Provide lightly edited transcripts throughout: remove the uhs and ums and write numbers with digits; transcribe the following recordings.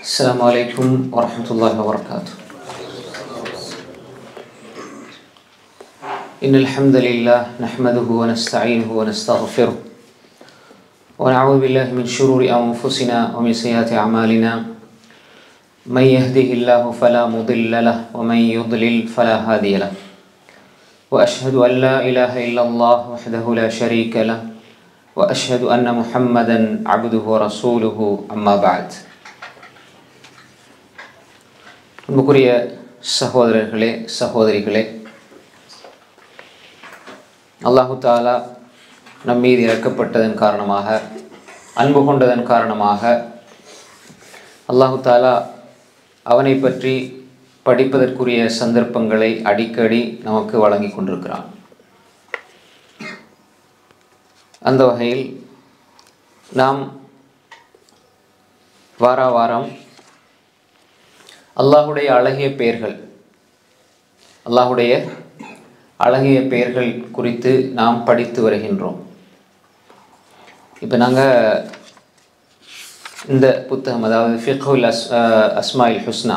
السلام عليكم ورحمة الله وبركاته. إن الحمد لله نحمده ونستعينه ونستغفره ونعوذ بالله من شرور أنفسنا ومن سيئات أعمالنا. من يهده الله فلا مضل له ومن يضلل فلا هادي له. وأشهد أن لا إله إلا الله وحده لا شريك له وأشهد أن محمدا عبده ورسوله أما بعد. அன்புக்குரிய சகோதரர்களே சகோதரிகளே, அல்லாஹு தாலா நம்மீது இறக்கப்பட்டதன் காரணமாக, அன்பு கொண்டதன் காரணமாக அல்லாஹு தாலா அவனை பற்றி படிப்பதற்குரிய சந்தர்ப்பங்களை அடிக்கடி நமக்கு வழங்கி கொண்டிருக்கிறான். அந்த வகையில் நாம் வாரம் அல்லாஹுடைய அழகிய பெயர்கள் குறித்து நாம் படித்து வருகின்றோம். இப்போ நாங்கள் இந்த புத்தகம், அதாவது ஃபிக்ஹுல் அஸ்மாயில் ஹுஸ்னா,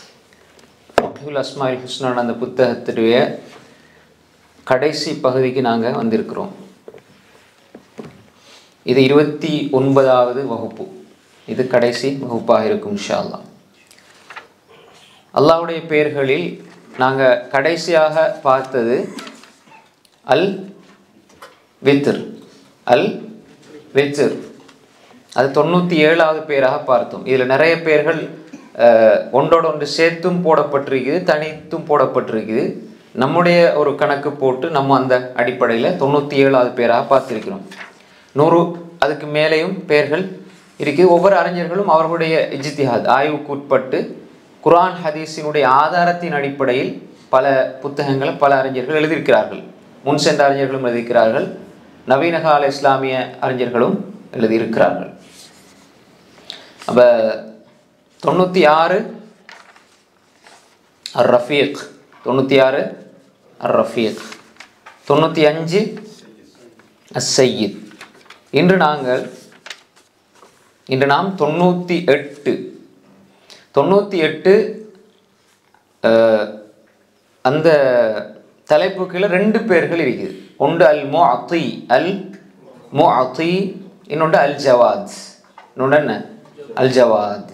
அந்த புத்தகத்துடைய கடைசி பகுதிக்கு நாங்கள் வந்திருக்கிறோம். இது 29வது வகுப்பு. இது கடைசி வகுப்பாக இருக்கும் இன்ஷா அல்லாஹ். அல்லாஹ்வுடைய பெயர்களில் நாங்கள் கடைசியாக பார்த்தது அல் வித்ர். அது 97வது பெயராக பார்த்தோம். இதில் நிறைய பெயர்கள் ஒன்றோடு ஒன்று சேர்த்தும் போடப்பட்டிருக்குது, தனித்தும் போடப்பட்டிருக்குது. நம்முடைய ஒரு கணக்கு போட்டு நம்ம அந்த அடிப்படையில் 97வது பெயராக பார்த்துருக்கிறோம். 100 அதுக்கு மேலேயும் பெயர்கள் இருக்குது. ஒவ்வொரு அறிஞர்களும் அவர்களுடைய இஜ்திஹாத், ஆய்வுக்கு உட்பட்டு குர்ஆன் ஹதீஸினுடைய ஆதாரத்தின் அடிப்படையில் பல புத்தகங்களை பல அறிஞர்கள் எழுதியிருக்கிறார்கள். முன் சென்ற அறிஞர்களும் எழுதியிருக்கிறார்கள், நவீன கால இஸ்லாமிய அறிஞர்களும் எழுதியிருக்கிறார்கள். அப்போ 96 அர் ரஃபீக், 96 அர் ரஃபீக், 95 அஸ் சையீத். இன்று நாம் 98 அந்த தலைப்புக்குள்ள 2 பெயர்கள் இருக்குது. ஒன்று அல் முஅத்தி, இன்னொன்று அல் ஜவாத். இன்னொன்று என்ன? அல் ஜவாத்.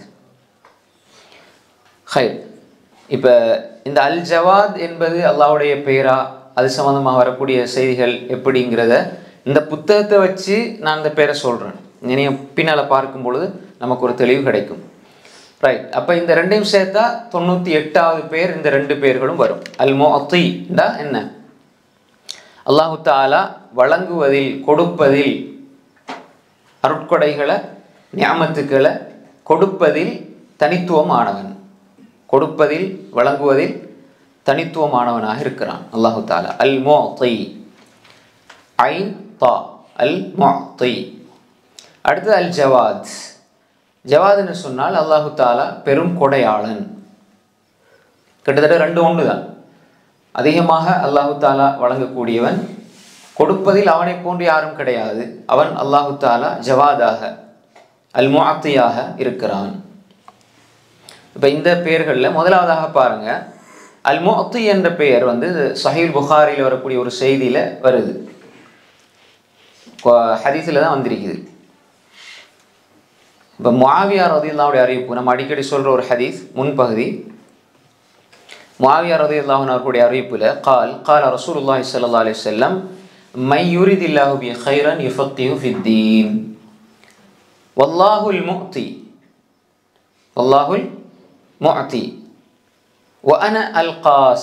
ஹைர். இப்போ இந்த அல் ஜவாத் என்பது அல்லாஹ்வுடைய பெயரா, அது சம்மந்தமாக வரக்கூடிய செய்திகள் எப்படிங்கிறத இந்த புத்தகத்தை வச்சு நான் இந்த பேரை சொல்கிறேன். நீங்கள் பின்னால் பார்க்கும் பொழுது நமக்கு ஒரு தெளிவு கிடைக்கும். ரைட். அப்போ இந்த ரெண்டையும் சேர்த்தா 98வது பேர், இந்த 2 பேர்களும் வரும். அல் முஅத்திண்டா என்ன? அல்லாஹு தஆலா வழங்குவதில், கொடுப்பதில், அருட்கொடைகளை, நியாமத்துக்களை கொடுப்பதில் தனித்துவமானவன், கொடுப்பதில் வழங்குவதில் தனித்துவமானவனாக இருக்கிறான் அல்லாஹு தஆலா. அல் முஅத்தி, ஐன் தா, அல் முஅத்தி. அடுத்து அல் ஜவாத். ஜவாத்னு சொன்னால் அல்லாஹு தாலா பெரும் கொடையாளன். கிட்டத்தட்ட 2 ஒன்று தான். அதிகமாக அல்லாஹு தாலா வழங்கக்கூடியவன், கொடுப்பதில் அவனை போன்று யாரும் கிடையாது. அவன் அல்லாஹு தாலா ஜவாதாக, அல் முஅத்தியாக இருக்கிறான். இப்போ இந்த பெயர்களில் முதலாவதாக பாருங்க, அல் முஅத்தி என்ற பெயர் சஹீஹ் புகாரியில் வரக்கூடிய ஒரு செய்தியில் வருது, ஹதீஸில் தான் வந்திருக்குது. இப்போ முஆவியா ரலியல்லாஹு அறிவிப்பு, நம்ம அடிக்கடி சொல்கிற ஒரு ஹதீஸ் முன்பகுதி. முஆவியா ரலியல்லாஹு அவர்களுடைய அறிவிப்பில் கால ரசூலுல்லாஹி ஸல்லல்லாஹு அலைஹி வஸல்லம் மை யுரிதில்லாஹு பி கைரன் யுஃபக்கிஹு ஃபித்தீன் வல்லாஹுல் முஅத்தி வ அன அல்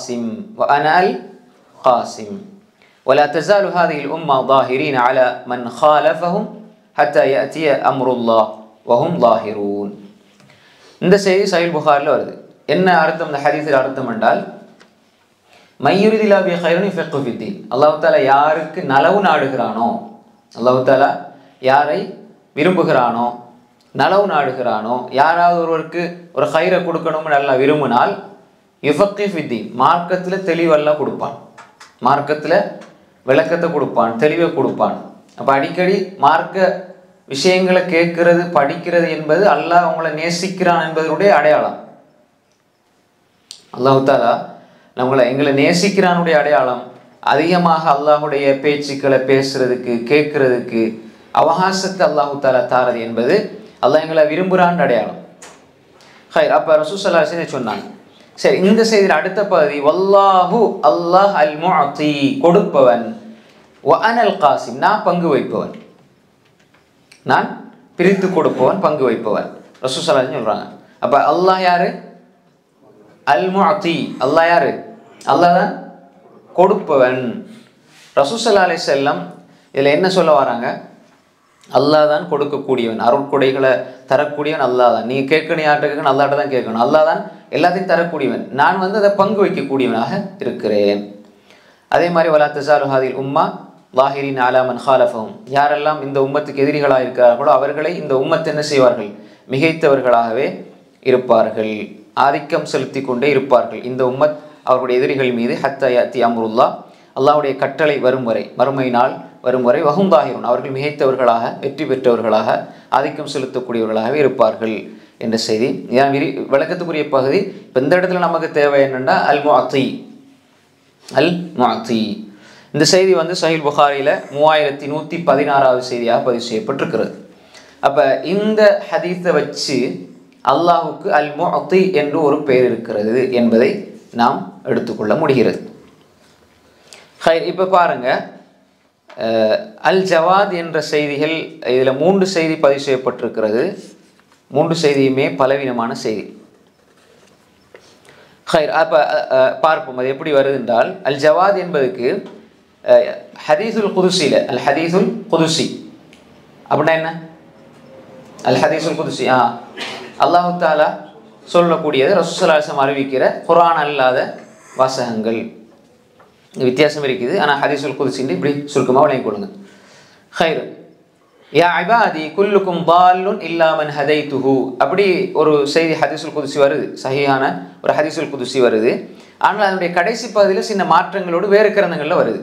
காசிம் ولا تزال هذه الأمة ظاهرين على من خالفهم حتى يأتي أمر الله வஹும் லாஹிரூன். இந்த செய்தி சஹீஹ் புகாரில் வருது. என்ன அர்த்தம் இந்த ஹதீஸில் அர்த்தம் என்றால், மையுரிதில்லாஹு பி கைரின் யுஃபக்கிஹு ஃபித்தீன், அல்லாஹ் தஆலா யாருக்கு நலவு நாடுகிறானோ, அல்லாஹ் தஆலா யாரை விரும்புகிறானோ, நலவு நாடுகிறானோ, யாராவது ஒருவருக்கு ஒரு ஹைரை கொடுக்கணும்னு நல்லா விரும்பினால் யுஃபக்கிஹு ஃபித்தீன், மார்க்கத்தில் தெளிவெல்லாம் கொடுப்பான், மார்க்கத்தில் விளக்கத்தை கொடுப்பான், தெளிவை கொடுப்பான். அப்போ அடிக்கடி மார்க்க விஷயங்களை கேட்கிறது படிக்கிறது என்பது அல்லாஹ் அவங்களை நேசிக்கிறான் என்பதனுடைய அடையாளம். அல்லாஹ் தாலா எங்களை நேசிக்கிறானுடைய அடையாளம் அதிகமாக அல்லாஹுடைய பேச்சுக்களை பேசுறதுக்கு கேட்கறதுக்கு அவகாசத்தை அல்லாஹு தாலா தாரது என்பது அல்லாஹ் எங்களை விரும்புகிறான் அடையாளம். அப்போ ரசூல் ஸல்லல்லாஹு அலைஹி வஸல்லம் சொன்னாங்க. சரி, இந்த செய்தியில் அடுத்த பகுதி வல்லாஹு அல்லாஹ் அல் முஅத்தி கொடுப்பவன், வ அனல் காசிம் நான் பங்கு வைப்பவன், நான் பிரித்து கொடுப்பவன் பங்கு வைப்பவன் ரசூல் ஸல்லல்லாஹு அலைஹி வஸல்லம் சொல்றாங்க. அப்ப அல்லாஹ் யாரு? அல் முஅத்தி. அல்லாஹ் யாரு? அல்லாஹ் தான் கொடுப்பவன். ரசூல் ஸல்லல்லாஹு அலைஹி வஸல்லம் இதில் என்ன சொல்ல வராங்க? அல்லாஹ் தான் கொடுக்கக்கூடியவன், அருட்கொடைகளை தரக்கூடியவன் அல்லாஹ் தான். நீங்கள் கேட்கணும், யார்கிட்ட கேட்கணும்? அல்லாஹ்ட்ட தான் கேட்கணும். அல்லாஹ் தான் எல்லாத்தையும் தரக்கூடியவன், நான் அதை பங்கு வைக்கக்கூடியவனாக இருக்கிறேன். அதே மாதிரி வலா தஸாலு ஹாதில் உம்மா லாஹிரின் அலா மன் ஹாலஃபஹும், யாரெல்லாம் இந்த உம்மத்துக்கு எதிரிகளாக இருக்கிறார்களோ அவர்களை இந்த உம்மத் என்ன செய்வார்கள்? மிகைத்தவர்களாகவே இருப்பார்கள், ஆதிக்கம் செலுத்தி கொண்டே இருப்பார்கள் இந்த உம்மத் அவர்களுடைய எதிரிகள் மீது. ஹத்தா யாத்தி அம்ருல்லா, அல்லாஹ்வுடைய கட்டளை வரும் வரை, மறுமை நாள் வரும் வரை, வஹும் தாஹிரூன் அவர்கள் மிகைத்தவர்களாக, வெற்றி பெற்றவர்களாக, ஆதிக்கம் செலுத்தக்கூடியவர்களாகவே இருப்பார்கள் என்ற செய்தி. இதான் விளக்கத்துக்குரிய பகுதி. இப்போ இந்த இடத்துல நமக்கு தேவை என்னென்னா அல் முஅத்தி. அல் முஅத்தி இந்த செய்தி சஹீஹ் புகாரியில் 3116வது செய்தியாக பதிவு செய்யப்பட்டிருக்கிறது. அப்போ இந்த ஹதீஸை வச்சு அல்லாஹுக்கு அல் முஅத்தி என்று ஒரு பெயர் இருக்கிறது என்பதை நாம் எடுத்துக்கொள்ள முடிகிறது. இப்போ பாருங்க, அல் ஜவாத் என்ற செய்திகள் இதில் 3 செய்தி பதிவு செய்யப்பட்டிருக்கிறது. 3 செய்தியுமே பலவீனமான செய்தி. அப்போ பார்ப்போம் அது எப்படி வருது என்றால், அல் ஜவாத் என்பதுக்கு ஹதீஸுல் குதுசியில் அல் ஹதீஸுல் குதுசி அப்படின்னா என்ன? அல் ஹதீஸுல் குதுசி அல்லாஹு தாலா சொல்லக்கூடியது, ரசூல் ஸல்லல்லாஹு அலைஹி வஸல்லம் அறிவிக்கிற குர்ஆன் அல்லாத வாசகங்கள். வித்தியாசம் இருக்குது. ஆனால் ஹதீஸுல் குதுசின்னு இப்படி சுருக்கமாக விளங்கிக் கொள்ளுங்க. ஹைர் யா இபாதி குல்லுக்கும் தால்லுன் இல்லா மன் ஹதைத்துஹு, அப்படி ஒரு செய்தி ஹதீஸுல் குதுசி வருது, சஹீஹான ஒரு ஹதீஸுல் குதுசி வருது. ஆனால் அதனுடைய கடைசி பகுதியில் சின்ன மாற்றங்களோடு வேறு கிரந்தங்களில் வருது.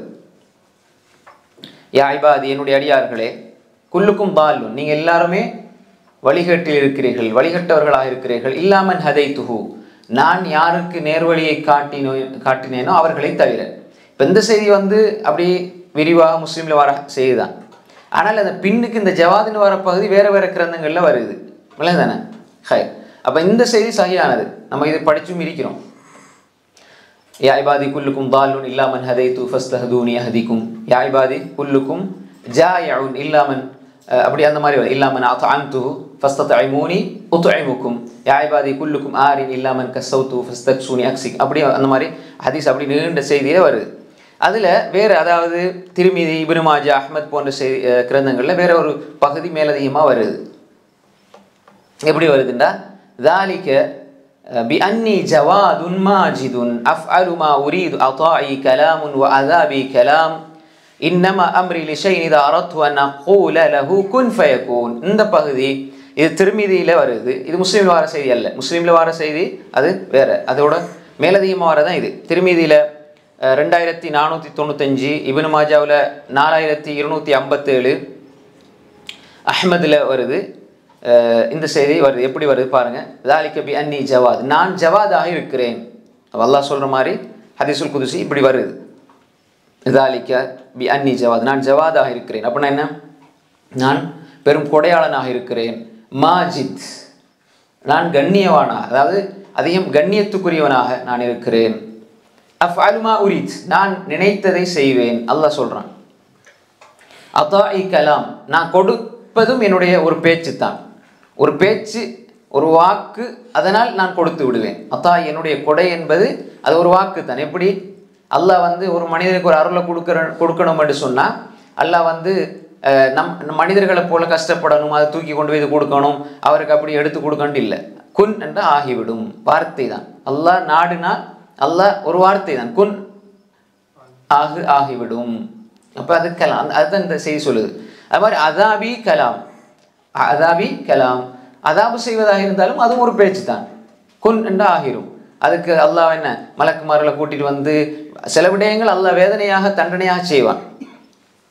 யா இபாதி என்னுடைய அடியார்களே, குல்லுக்கும் தால்லுன் நீங்கள் எல்லாருமே வழிகட்டில் இருக்கிறீர்கள், வழிகட்டவர்களாக இருக்கிறீர்கள். இல்லாமன் ஹதைத்துஹு நான் யாருக்கு நேர்வழியை காட்டினேனோ அவர்களை தவிர. இப்போ இந்த செய்தி அப்படி விரிவாக முஸ்லீமில் வர செய்தி தான். ஆனால் அந்த பின்னுக்கு இந்த ஜவாதுன்னு வர பகுதி வேறு வேறு கிரந்தங்களில் வருது, இல்லை தானே? ஹை அப்போ இந்த செய்தி சஹீஹானது, நம்ம இது படிச்சும் இருக்கிறோம். யா இபாதி குல்லுக்கும் தால்லுன் இல்லாமன் ஹதைத்து ஃபஸ்தஹதூனி அஹதிக்கும், யா இபாதி குல்லுக்கும் ஜாயிஉன் இல்லாமன், அப்படி அந்த மாதிரி இல்லாமன் அத்அம்துஹு ஃபஸ்தத்இமூனி உத்இமுக்கும், யா இபாதி குல்லுக்கும் ஆரின் இல்லாமன் கஸௌது ஃபஸ்தக்ஸூனி அக்ஸிக், அப்படி அந்த மாதிரி ஹதீஸ் அப்படி நீண்ட செய்தியே வருது. அதில் வேறு, அதாவது திருமிதி, இப்னு மாஜா, அஹ்மத் போன்ற கிரந்தங்களில் வேற ஒரு பகுதி மேலதிகமாக வருது. எப்படி வருதுண்டா, ذَلِكَ بِأَنِّي جَوَادٌ مَاجِدٌ أَفْعَلُ مَا أُرِيدُ أَطَاعِي كَلَامٌ وَعَذَابِي كَلَامٌ إِنَّمَا أَمْرِي لِشَيْءٍ إِذَا أَرَدْتُ أَنْ أَقُولَ لَهُ كُنْ فَيَكُونُ. இந்த பகுதி இது திருமிதியில் வருது, இது முஸ்லீமில் வர செய்தி அல்ல. முஸ்லீமில் வர செய்தி அது வேற, அதோட மேலதிகமாக வரதான் இது. திருமிதியில் 2495, இப்னு மாஜாவில் 4257, அஹ்மதில் வருது இந்த செய்தி வருது. எப்படி வருது பாருங்க, ذَلِكَ بِأَنِّي ஜவாத் நான் ஜவாதாக இருக்கிறேன். அல்லாஹ் சொல்கிற மாதிரி ஹதீஸுல் குதுசி இப்படி வருது, ذَلِكَ بِأَنِّي ஜவாத் நான் ஜவாதாக இருக்கிறேன். அப்படின்னா என்ன? நான் பெரும் கொடையாளனாக இருக்கிறேன். மாஜித் நான் கண்ணியவானாக, அதாவது அதிகம் கண்ணியத்துக்குரியவனாக நான் இருக்கிறேன். அஃஅலு மா உரீத் நான் நினைத்ததை செய்வேன். அல்லாஹ் சொல்கிறான். அதாஇ கலாம் நான் கொடுப்பதும் என்னுடைய ஒரு பேச்சு தான், ஒரு பேச்சு, ஒரு வாக்கு, அதனால் நான் கொடுத்து விடுவேன். அத்தா என்னுடைய கொடை என்பது அது ஒரு வாக்கு தான். எப்படி அல்லாஹ் ஒரு மனிதனுக்கு ஒரு அருளை கொடுக்கணும் என்று சொன்னால், அல்லாஹ் மனிதர்களை போல கஷ்டப்படணும், அதை தூக்கி கொண்டு போய் இது கொடுக்கணும், அவருக்கு அப்படி எடுத்து கொடுக்கணும் இல்லை. குன் என்று ஆகிவிடும் வார்த்தை தான். அல்லாஹ் நாடுனால் அல்லாஹ் ஒரு வார்த்தை தான், குன் ஆகிவிடும். அப்போ அது கலாம், அதுதான் இந்த செய்தி சொல்லுது. அது மாதிரி அதாபி கலாம், அதாபி கலாம் அதாபு செய்வதாக இருந்தாலும் அதுவும் ஒரு பேச்சு தான், குன் என்று ஆகிரும். அதுக்கு அல்லாஹ் என்ன மலக்குமார்களை கூட்டிட்டு சில விடயங்கள் அல்லாஹ் வேதனையாக தண்டனையாக செய்வான்.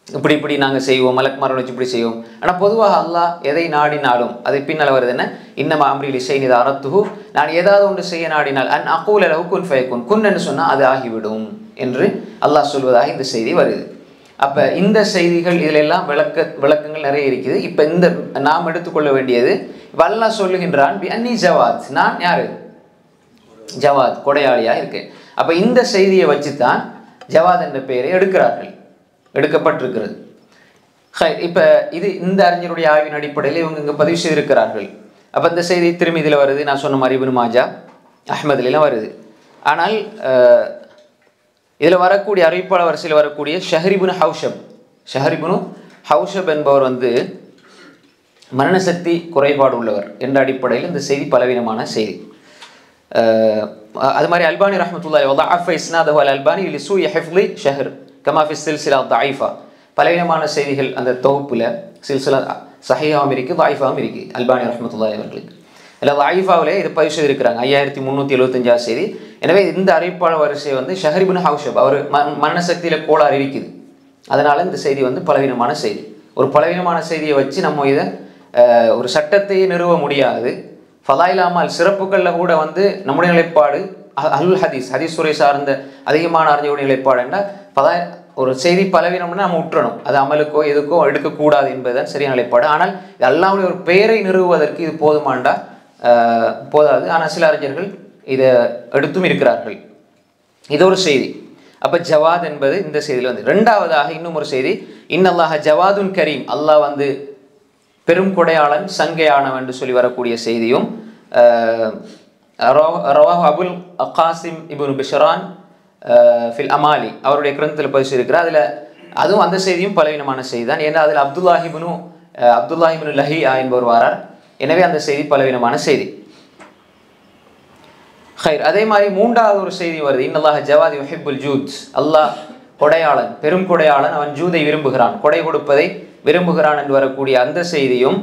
இப்படி நாங்கள் செய்வோம், மலக்குமார்கள் வச்சு இப்படி செய்வோம். ஆனால் பொதுவாக அல்லாஹ் எதை நாடினாலும் அது பின்னால் வருது என்ன, இன்னமா அம்ரில் இசைனித அரத்துஹு, நான் ஏதாவது ஒன்று செய்ய நாடினால் அன் அகூல லஹு குன் ஃபயகுன், குன்னு சொன்னால் அது ஆகிவிடும் என்று அல்லாஹ் சொல்வதாக இந்த செய்தி வருது. அப்போ இந்த செய்திகள் இதில் எல்லாம் விளக்கங்கள் நிறைய இருக்குது. இப்போ இந்த நாம் எடுத்துக்கொள்ள வேண்டியது, அல்லாஹ் சொல்லுகின்றான் பி அன்னி ஜவாத், நான் யாரு, ஜவாத், கொடையாளியாக இருக்கேன். அப்போ இந்த செய்தியை வச்சு தான் ஜவாத் என்ற பெயரை எடுக்கப்பட்டிருக்கிறது. இப்போ இது இந்த அறிஞருடைய ஆய்வின் அடிப்படையில் இவங்க இங்கே பதிவு செய்திருக்கிறார்கள். அப்போ இந்த செய்தி திரும்பி இதில் வருது, நான் சொன்ன மாதிரி இப்னு மாஜா, அஹ்மதுலாம் வருது. ஆனால் இதில் வரக்கூடிய அறிவிப்பாளர் வரிசையில் வரக்கூடிய ஷஹரிபுன் ஹவுஷப் என்பவர் மரணசக்தி குறைபாடு உள்ளவர் என்ற அடிப்படையில் இந்த செய்தி பலவீனமான செய்தி. அது மாதிரி அல்பானி ரஹ்மத்துல்லாஹி வதஅஃப இஸ்னாதஹு அல்பானி லிசூஇ ஹிஃப்லி ஷஹர் கமா ஃபி சில்சிலா தஈஃபா. பலவீனமான செய்திகள் அந்த தொகுப்பில் சில்சிலா சஹீஹாவும் இருக்குது, தஈஃபாவும் இருக்குது அல்பானி ரஹ்மத்துல்லாஹி அவர்களுக்கு. இல்லை தஈஃபாவிலே இது பதிவு செய்திருக்கிறாங்க 5375 செய்தி. எனவே இந்த அறிவிப்பாளர் வரிசை ஷஹரிபுன் ஹவுஷப், அவர் மரணசக்தியில் கோளாறு இருக்குது, அதனால் இந்த செய்தி பலவீனமான செய்தி. ஒரு பலவீனமான செய்தியை வச்சு நம்ம இதை ஒரு சட்டத்தை நிறுவ முடியாது. ஃபதாயிலாமல் சிறப்புகளில் கூட நம்முடைய நிலைப்பாடு அல் ஹதீஸ் துறை சார்ந்த அதிகமான அறிஞருடைய நிலைப்பாடு என்றால் ஒரு செய்தி பலவீனம்னா நம்ம விட்டுறணும், அது அமலுக்கோ எதுக்கோ எடுக்கக்கூடாது என்பதுதான் சரியான நிலைப்பாடு. ஆனால் இது அல்லாஹ்வுடைய ஒரு பெயரை நிறுவுவதற்கு இது போதுமாண்டா போதாது. ஆனால் சில அறிஞர்கள் இதை எடுத்தும் இருக்கிறார்கள். இது ஒரு செய்தி. அப்போ ஜவாத் என்பது இந்த செய்தியில் ரெண்டாவதாக இன்னும் ஒரு செய்தி, இன்னல்லாஹ ஜவாதுன் கரீம், அல்லாஹ் பெரும் கொடையாளன் சங்கையானவன் என்று சொல்லி வரக்கூடிய செய்தியும் ரவாஹு அபுல் காசிம் இப்னு பிஷ்ரான் ஃபில் அமாலி அவருடைய கிரந்தத்தில் பதிவு செய்திருக்கிறார். அதில் அதுவும் அந்த செய்தியும் பலவீனமான செய்தி தான். ஏன்னா அதில் அப்துல்லாஹிபின் லஹியா என்பவர் வாரார். எனவே அந்த செய்தி பலவீனமான செய்தி. ஹைர், அதே மாதிரி மூன்றாவது ஒரு செய்தி வருது, இன்னல்லாஹ ஜவாத் யுஹிப்புல் ஜூத், அல்லாஹ் கொடையாளன், பெரும் கொடையாளன், அவன் ஜூதை விரும்புகிறான், கொடை கொடுப்பதை விரும்புகிறான் என்று வரக்கூடிய அந்த செய்தியும்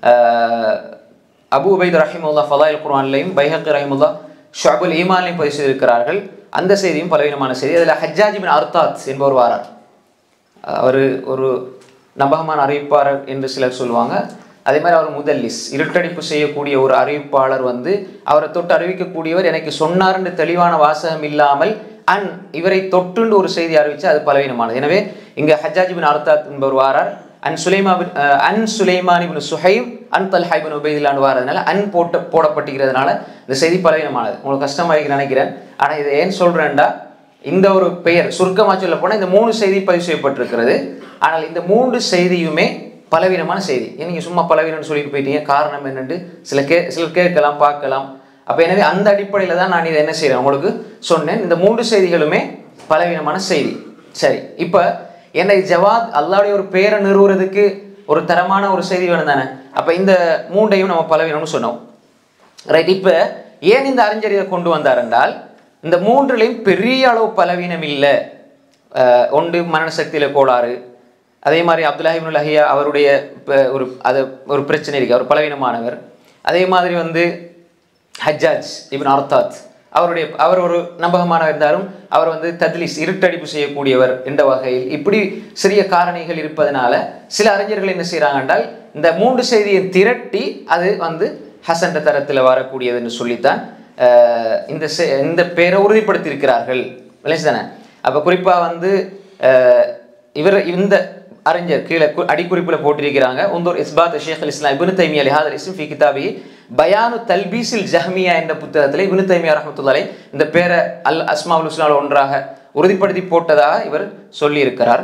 அபு உபைத் ரஹிமுல்லா ஃபலாயில் குர்ஆன்லையும் பைஹக்கி ரஹிமுல்லா ஷுஅபுல் ஈமான்லையும் பதிவு செய்திருக்கிறார்கள். அந்த செய்தியும் பலவீனமான செய்தி. அதில் ஹஜ்ஜாஜ் பின் அர்தாத் என்பவர் வாரார். அவர் ஒரு நம்பகமான அறிவிப்பாளர் என்று சிலர் சொல்லுவாங்க. அதே மாதிரி அவர் முதல்லிஸ், இருட்டடிப்பு செய்யக்கூடிய ஒரு அறிவிப்பாளர் அவரை தொட்டு அறிவிக்கக்கூடியவர் எனக்கு சொன்னார்னு தெளிவான வாசகம் இல்லாமல் இவரை தொட்டுண்டு ஒரு செய்தி அறிவிச்சு அது பலவீனமானது. எனவே இங்கே ஹஜ்ஜாஜ் பின் அர்தாத் என்பவர் வாரார். Sulaiman ibn Suhaib Talha ibn Ubaidullah வாரதுனால போடப்பட்டிருக்கிறதுனால இந்த செய்தி பலவீனமானது. உங்களுக்கு கஷ்டமாக நினைக்கிறேன். ஆனால் இதை ஏன் சொல்கிறேன்டா, இந்த ஒரு பெயர் சுருக்கமாக சொல்ல போனால் இந்த 3 செய்தி பதிவு செய்யப்பட்டிருக்கிறது. ஆனால் இந்த 3 செய்தியுமே பலவீனமான செய்தி. நீங்கள் சும்மா பலவீனம்னு சொல்லிட்டு போயிட்டீங்க, காரணம் என்னென்று சிலர் கேட்கலாம், பார்க்கலாம். அப்போ எனவே அந்த அடிப்படையில் தான் நான் இதை என்ன செய்கிறேன் உங்களுக்கு சொன்னேன். இந்த 3 செய்திகளுமே பலவீனமான செய்தி. சரி, இப்போ என்னை ஜவாத் அல்லாஹ்வுடைய ஒரு பெயரை நிறுவுறதுக்கு ஒரு தரமான ஒரு செய்தி வேணும் தானே. அப்போ இந்த 3ஐயும் நம்ம பலவீனம்னு சொன்னோம், ரைட். இப்போ ஏன் இந்த அறிஞர் இதை கொண்டு வந்தார் என்றால், இந்த 3லையும் பெரிய அளவு பலவீனம் இல்லை. ஒன்று மரணசக்தியில் கோளாறு, அதே மாதிரி அப்துல்லாஹ் இப்னு லஹியா அவருடைய ஒரு பிரச்சனை இருக்குது, அவர் பலவீனமானவர். அதே மாதிரி ஹஜ்ஜாஜ் இப்னு அர்தாத் அவர் ஒரு நம்பகமானவர் இருந்தாலும் அவர் தத்லீஸ், இருட்டடிப்பு செய்யக்கூடியவர் என்ற வகையில் இப்படி சிறிய காரணிகள் இருப்பதனால சில அறிஞர்கள் என்ன செய்கிறாங்க என்றால், இந்த 3 செய்தியை திரட்டி அது ஹசன் தரத்தில் வரக்கூடியதுன்னு சொல்லித்தான் இந்த பேரை உறுதிப்படுத்தியிருக்கிறார்கள். விளைச்சுதானே. அப்போ குறிப்பாக இவர் இந்த அறிஞர் கீழே அடிக்குறிப்பில் போட்டிருக்கிறாங்க, உந்தூர் இஸ்பாத் ஷேக் அல் இஸ்லாம் இப்னு தைமியா லிஹாதல் இஸ்ம் ஃபி கிதாபி பயானு தல்பீஸில் ஜஹ்மியா என்ற புத்தகத்தில் இப்னு தைமியா ரஹ்மத்துல்லாஹி இந்த பேரை அல் அஸ்மாவுல் ஹுஸ்னாவில் ஒன்றாக உறுதிப்படுத்தி போட்டதாக இவர் சொல்லியிருக்கிறார்.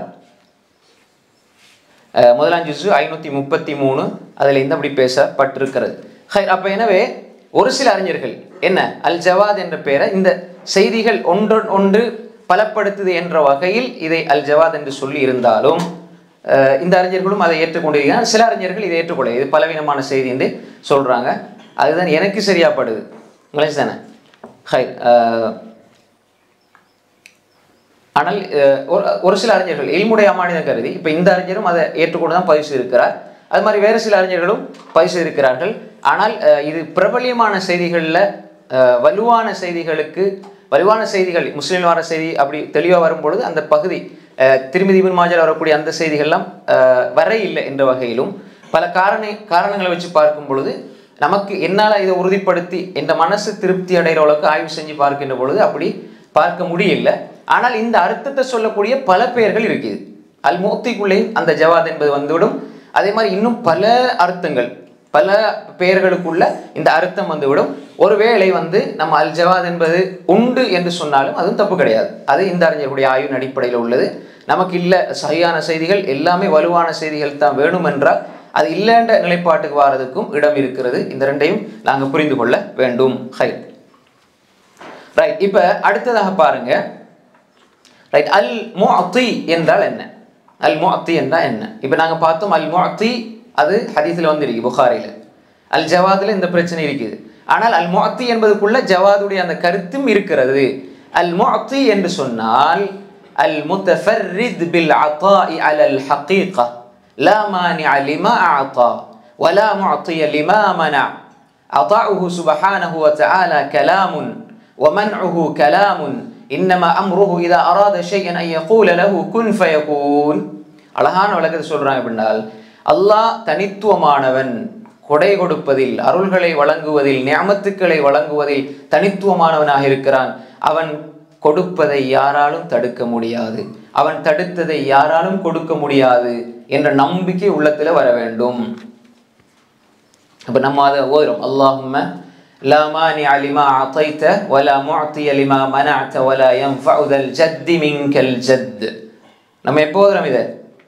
முதலாம் ஜுஸு 533 அதில் இந்த அப்படி பேசப்பட்டிருக்கிறது. அப்போ எனவே ஒரு சில அறிஞர்கள் என்ன அல் ஜவாத் என்ற பெயரை இந்த செய்திகள் ஒன்று பலப்படுத்துது என்ற வகையில் இதை அல் ஜவாத் என்று சொல்லி இருந்தாலும் இந்த அறிஞர்களும் அதை ஏற்றுக்கொண்டிருக்கிறார். சில அறிஞர்கள் இதை ஏற்றுக்கொள்ள இது பலவீனமான செய்தி என்று சொல்கிறாங்க. அதுதான் எனக்கு சரியாப்படுது. தானே. ஆனால் ஒரு சில அறிஞர்கள் இல்முடைய அமானிதம் கருதி இப்போ இந்த அறிஞரும் அதை ஏற்றுக்கொண்டு தான் பதிவு செய்திருக்கிறார். அது மாதிரி வேறு சில அறிஞர்களும் பதிவு செய்திருக்கிறார்கள். ஆனால் இது பிரபலியமான செய்திகளில் வலுவான செய்திகள் முஸ்லீம் வார செய்தி அப்படி தெளிவாக வரும்பொழுது அந்த பகுதி திருமிதி இப்னு மாஜால வரக்கூடிய அந்த செய்திகள்லாம் வர இல்லை என்ற வகையிலும் பல காரணங்களை வச்சு பார்க்கும் பொழுது நமக்கு என்னால் இதை உறுதிப்படுத்தி என் மனசு திருப்தி அடைகிற அளவுக்கு ஆய்வு செஞ்சு பார்க்கின்ற பொழுது அப்படி பார்க்க முடியல. ஆனால் இந்த அர்த்தத்தை சொல்லக்கூடிய பல பெயர்கள் இருக்குது. அல் முஅத்திக்குள்ளேயும் அந்த ஜவாத் என்பது வந்துவிடும். அதே மாதிரி இன்னும் பல அர்த்தங்கள், பல பெயர்களுக்குள்ள இந்த அர்த்தம் வந்துவிடும். ஒருவேளை நம்ம அல் ஜவாத் என்பது உண்டு என்று சொன்னாலும் அதுவும் தப்பு கிடையாது. அது இந்த அறிஞர்களுடைய ஆய்வின் அடிப்படையில் உள்ளது. நமக்கு இல்லை சரியான செய்திகள் எல்லாமே வலுவான செய்திகள் தான் வேணும் என்றால் அது இல்லைன்ற நிலைப்பாட்டுக்கு வாரதுக்கும் இடம் இருக்கிறது. இந்த ரெண்டையும் நாங்கள் புரிந்து கொள்ள வேண்டும். ரைட், இப்போ அடுத்ததாக பாருங்க. ரைட், அல் முஅத்தி என்றால் என்ன? அல் முஅத்தி என்றால் என்ன? இப்போ நாங்கள் பார்த்தோம் அல் முஅத்தி அது ஹதீஸில் வந்திருக்கு புகாரியில். அல் ஜவாதில் இந்த பிரச்சனை இருக்குது. ஆனால் அல் முஅத்தி என்பதுக்குள்ள ஜவாதுடைய அந்த கருத்தும் இருக்கிறது. அல் முஅத்தி என்று சொன்னால் அல் முத்தஃபர்ரித் பில் அதாஇ அலல் ஹகீகா லா மானிஅ லிமா அஅதா வலா முஅத்திய லிமா மனஅ அதாஉஹு சுப்ஹானஹு வ தஆலா கலாமுன் ومنعه كلام انما امره اذا اراد شيئا ان يقول له كن فيكون. அழகான விளக்கத்தை சொல்றாங்க. அப்படினால் அல்லாஹ் தனித்துவமானவன், கொடை கொடுப்பதில், அருள்களை வழங்குவதில், நிஅமத்துக்களை வழங்குவதில் தனித்துவமானவனாக இருக்கிறான். அவன் கொடுப்பதை யாராலும் தடுக்க முடியாது, அவன் தடுத்ததை யாராலும் கொடுக்க முடியாது என்ற நம்பிக்கை உள்ளத்தில் வர வேண்டும். அப்ப நம்ம அதை ஓதுறோம், அல்லாஹும்ம லா மானிஅ லிமா அதைத வலா முஅத்திய லிமா மனஅத வலா யன்ஃபஉ தல் ஜத்தி மின்கல் ஜத். நம்ம எப்போ ஓதுறோம் இதை?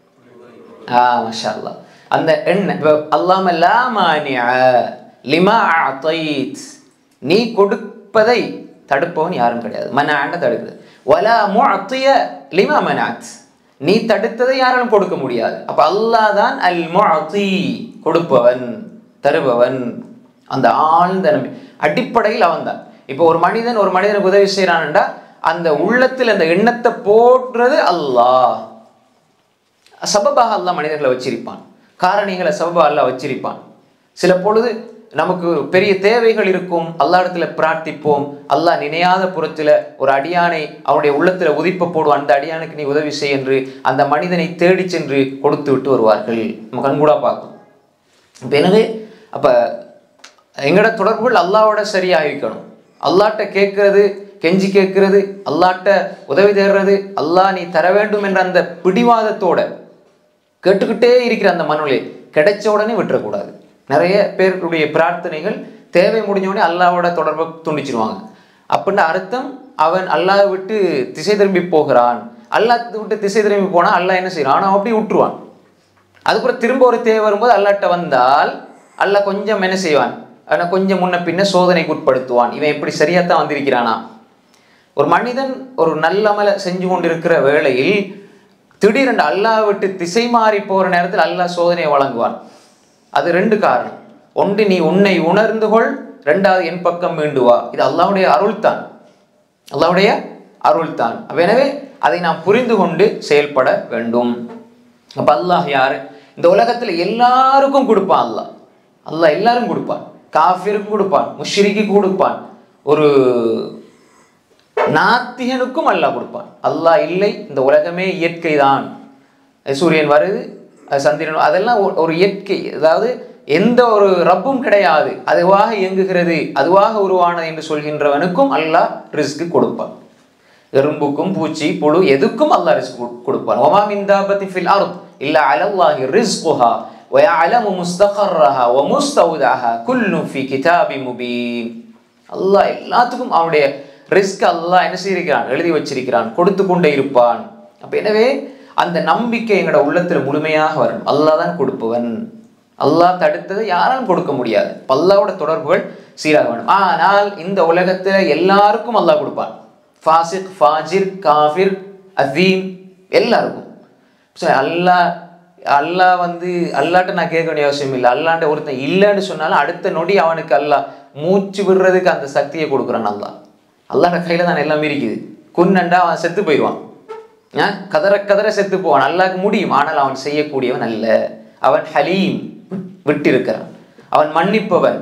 மாஷா அல்லாஹ். அந்த அல்லாஹும்ம லா மானிஅ லிமா அதைத், நீ கொடுப்பதை தடுப்பவன் யாரும் கிடையாது. மனஅன தடுக்குது. வலா முஅத்திய லிமா மனஅத், நீ தடுத்ததை யாராலும் கொடுக்க முடியாது. அப்ப அல்லாஹ் தான் அல் முஅத்தி, கொடுப்பவன், தருபவன். அந்த ஆழ்ந்த அடிப்படையில் அவன் தான். இப்போ ஒரு மனிதனுக்கு உதவி செய்யறான்டா அந்த உள்ளத்தில் அந்த எண்ணத்தை போடுறது அல்லாஹ். சபபாக அல்லாஹ் மனிதர்களை வச்சிருப்பான், காரணிகளை சபபாக அல்லாஹ் வச்சிருப்பான். சில பொழுது நமக்கு பெரிய தேவைகள் இருக்கும், அல்லாஹ் இடத்துல பிரார்த்திப்போம். அல்லாஹ் நினையாத புறத்தில் ஒரு அடியானை அவனுடைய உள்ளத்தில் உதிப்ப போடுவான். அந்த அடியானுக்கு நீ உதவி செய் என்று அந்த மனிதனை தேடி சென்று கொடுத்து விட்டு வருவார்கள். நம்ம கண்கூடா பார்க்கும். எனவே அப்ப எங்களோட தொடர்புகள் அல்லாவோட சரியாக இருக்கணும். அல்லாட்ட கேட்கறது, கெஞ்சி கேட்கறது, அல்லாட்ட உதவி தேடுறது, அல்லாஹ் நீ தர வேண்டும் என்ற அந்த பிடிவாதத்தோட கேட்டுக்கிட்டே இருக்கிற அந்த மனநிலை கிடைச்ச உடனே விட்டுறக்கூடாது. நிறைய பேருடைய பிரார்த்தனைகள் தேவை முடிஞ்ச உடனே அல்லாவோட தொடர்பை துண்டிச்சிருவாங்க. அப்படின்ற அர்த்தம் அவன் அல்லாஹ் விட்டு திசை திரும்பி போகிறான். அல்லாஹ் விட்டு திசை திரும்பி போனால் அல்லாஹ் என்ன செய்யறான்? அவன் அப்படி விட்டுருவான். அதுக்கப்புறம் திரும்ப ஒரு தேவை வரும்போது அல்லாட்ட வந்தால் அல்லாஹ் கொஞ்சம் என்ன செய்வான்? அவனை கொஞ்சம் முன்ன பின்ன சோதனைக்கு உட்படுத்துவான். இவன் எப்படி சரியாத்தான் வந்திருக்கிறானா? ஒரு மனிதன் ஒரு நல்ல அமலை செஞ்சு கொண்டிருக்கிற வேளையில் திடீரென்று அல்லாஹ் விட்டு திசை மாறி போகிற நேரத்தில் அல்லாஹ் சோதனையை வழங்குவான். அது ரெண்டு காரணம். ஒன்று, நீ உன்னை உணர்ந்து கொள். ரெண்டாவது, என் பக்கம் மீண்டு வா. இது அல்லாஹ்வுடைய அருள்தான், அல்லாஹ்வுடைய அருள்தான். எனவே அதை நாம் புரிந்து கொண்டு செயல்பட வேண்டும். அப்ப அல்லாஹ் யாரு? இந்த உலகத்தில் எல்லாருக்கும் கொடுப்பான். அல்லாஹ் எல்லாரும் கொடுப்பான். காஃபிருக்கும் கொடுப்பான், முஷ்ரிக்குக்கும் கொடுப்பான், ஒரு நாத்திகனுக்கும் அல்லாஹ் கொடுப்பான். அல்லாஹ் இல்லை, இந்த உலகமே இயற்கை தான். சூரியன் வருது, சந்திரன், அதெல்லாம் ஒரு இயற்கை. அதாவது எந்த ஒரு ரப்பும் கிடையாது, அதுவாக இயங்குகிறது, அதுவாக உருவானது என்று சொல்கின்றவனுக்கும் அல்லாஹ் ரிஸ்க் கொடுப்பான். எறும்புக்கும் பூச்சி புழு எதுக்கும் அல்லாஹ் ரிஸ்க் கொடுப்பான். வமா மின் தாபத்தின் ஃபில் அர்த் இல்லா அலல்லாஹி ரிஸ்குஹா وَيَعْلَمُ مُسْتَقَرَّهَا وَمُسْتَوْدَعَهَا كُلٌّ فِي كِتَابٍ مُبِينٍ. அல்லாஹ் எல்லாத்துக்கும் அவனுடைய ரிஸ்க் அல்லாஹ் என்ன செய்திருக்கிறான்? எழுதி வச்சிருக்கிறான், கொடுத்து கொண்டே இருப்பான். அப்ப எனவே அந்த நம்பிக்கை எங்களோட உள்ளத்தில் முழுமையாக வரும். அல்லாஹ் தான் கொடுப்பவன், அல்லாஹ் தடுத்ததை யாராலும் கொடுக்க முடியாது. அல்லாஹ்வோட தொடர்புகள் சீராக வேணும். ஆனால் இந்த உலகத்துல எல்லாருக்கும் அல்லாஹ் கொடுப்பான். ஃபாசிக், ஃபாஜிர், காஃபிர், அதீம் எல்லாருக்கும். அல்லாஹ் அல்லாட்ட நான் கேட்க வேண்டிய அவசியம் இல்லை. அல்லாண்ட ஒருத்தன் இல்லைன்னு சொன்னாலும் அடுத்த நொடி அவனுக்கு அல்லாஹ் மூச்சு விடுறதுக்கு அந்த சக்தியை கொடுக்குறான். அல்லாஹ் கையில தான் எல்லாமே இருக்குது. குன்னண்டா அவன் செத்து போயிடுவான், கதற கதற செத்து போவான். அல்லாஹ்க்கு முடியும், ஆனால் அவன் செய்யக்கூடியவன் அல்ல. அவன் ஹலீம், விட்டிருக்கிறான். அவன் மன்னிப்பவன்,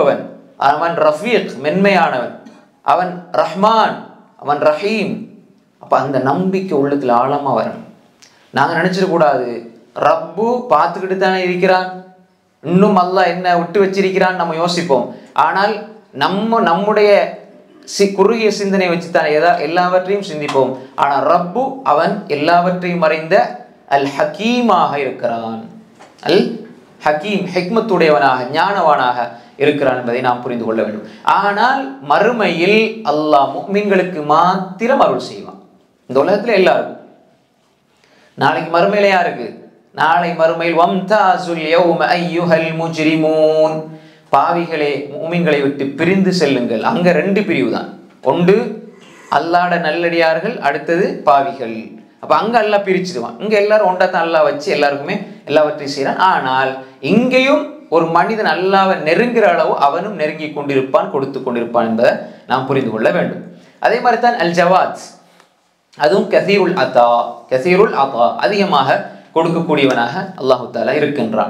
அவன் ரஃபீக், மென்மையானவன். அவன் ரஹ்மான், அவன் ரஹீம், அப்போ அந்த நம்பிக்கை உள்ளத்துல ஆழமா வரணும். நாங்க நினைச்சிடக்கூடாது ரப்பு பார்த்துக்கிட்டு தானே இருக்கிறான், இன்னும் அல்லாஹ் என்ன விட்டு வச்சிருக்கிறான் நம்ம யோசிப்போம். ஆனால் நம்முடைய குறுகிய சிந்தனை வச்சுத்தானே எல்லாவற்றையும் சிந்திப்போம். ஆனால் ரப்பு அவன் எல்லாவற்றையும் அறிந்த அல் ஹக்கீமாக இருக்கிறான். அல் ஹக்கீம் ஹிக்மத்துடையவனாக ஞானவானாக இருக்கிறான் என்பதை நாம் புரிந்து கொள்ள வேண்டும். ஆனால் மறுமையில் அல்லாஹ் முஃமின்களுக்கு மாத்திரம் அருள் செய்வான். இந்த உலகத்துல எல்லாருக்கும். நாளைக்கு மறுமையில யாருக்கு? நாளை மறுமையில் வம்தாசுல் யௌம அய்யுஹல் முஜ்ரிமூன், பாவிகளே முஃமின்களை விட்டு பிரிந்து செல்லுங்கள். அங்க ரெண்டு பிரிவு தான், ஒன்று அல்லாஹ்ட நல்லடியார்கள், அடுத்தது பாவிகள். அப்ப அங்க அல்லாஹ் பிரிச்சிடுவான். இங்க எல்லாரும் ஒன்றா தான் அல்லாஹ் வச்சு எல்லாருக்குமே எல்லாவற்றையும் செய்யறான். ஆனால் இங்கேயும் ஒரு மனிதன் அல்லாஹ்வை நெருங்குற அளவு அவனும் நெருங்கி கொண்டிருப்பான், கொடுத்து கொண்டிருப்பான் என்பதை நாம் புரிந்து கொள்ள வேண்டும். அதே மாதிரி தான் அல் ஜவாத், அதுவும் கசீருல் அதா, அதிகமாக கொடுக்கக்கூடியவனாக அல்லாஹு தஆலா இருக்கின்றான்.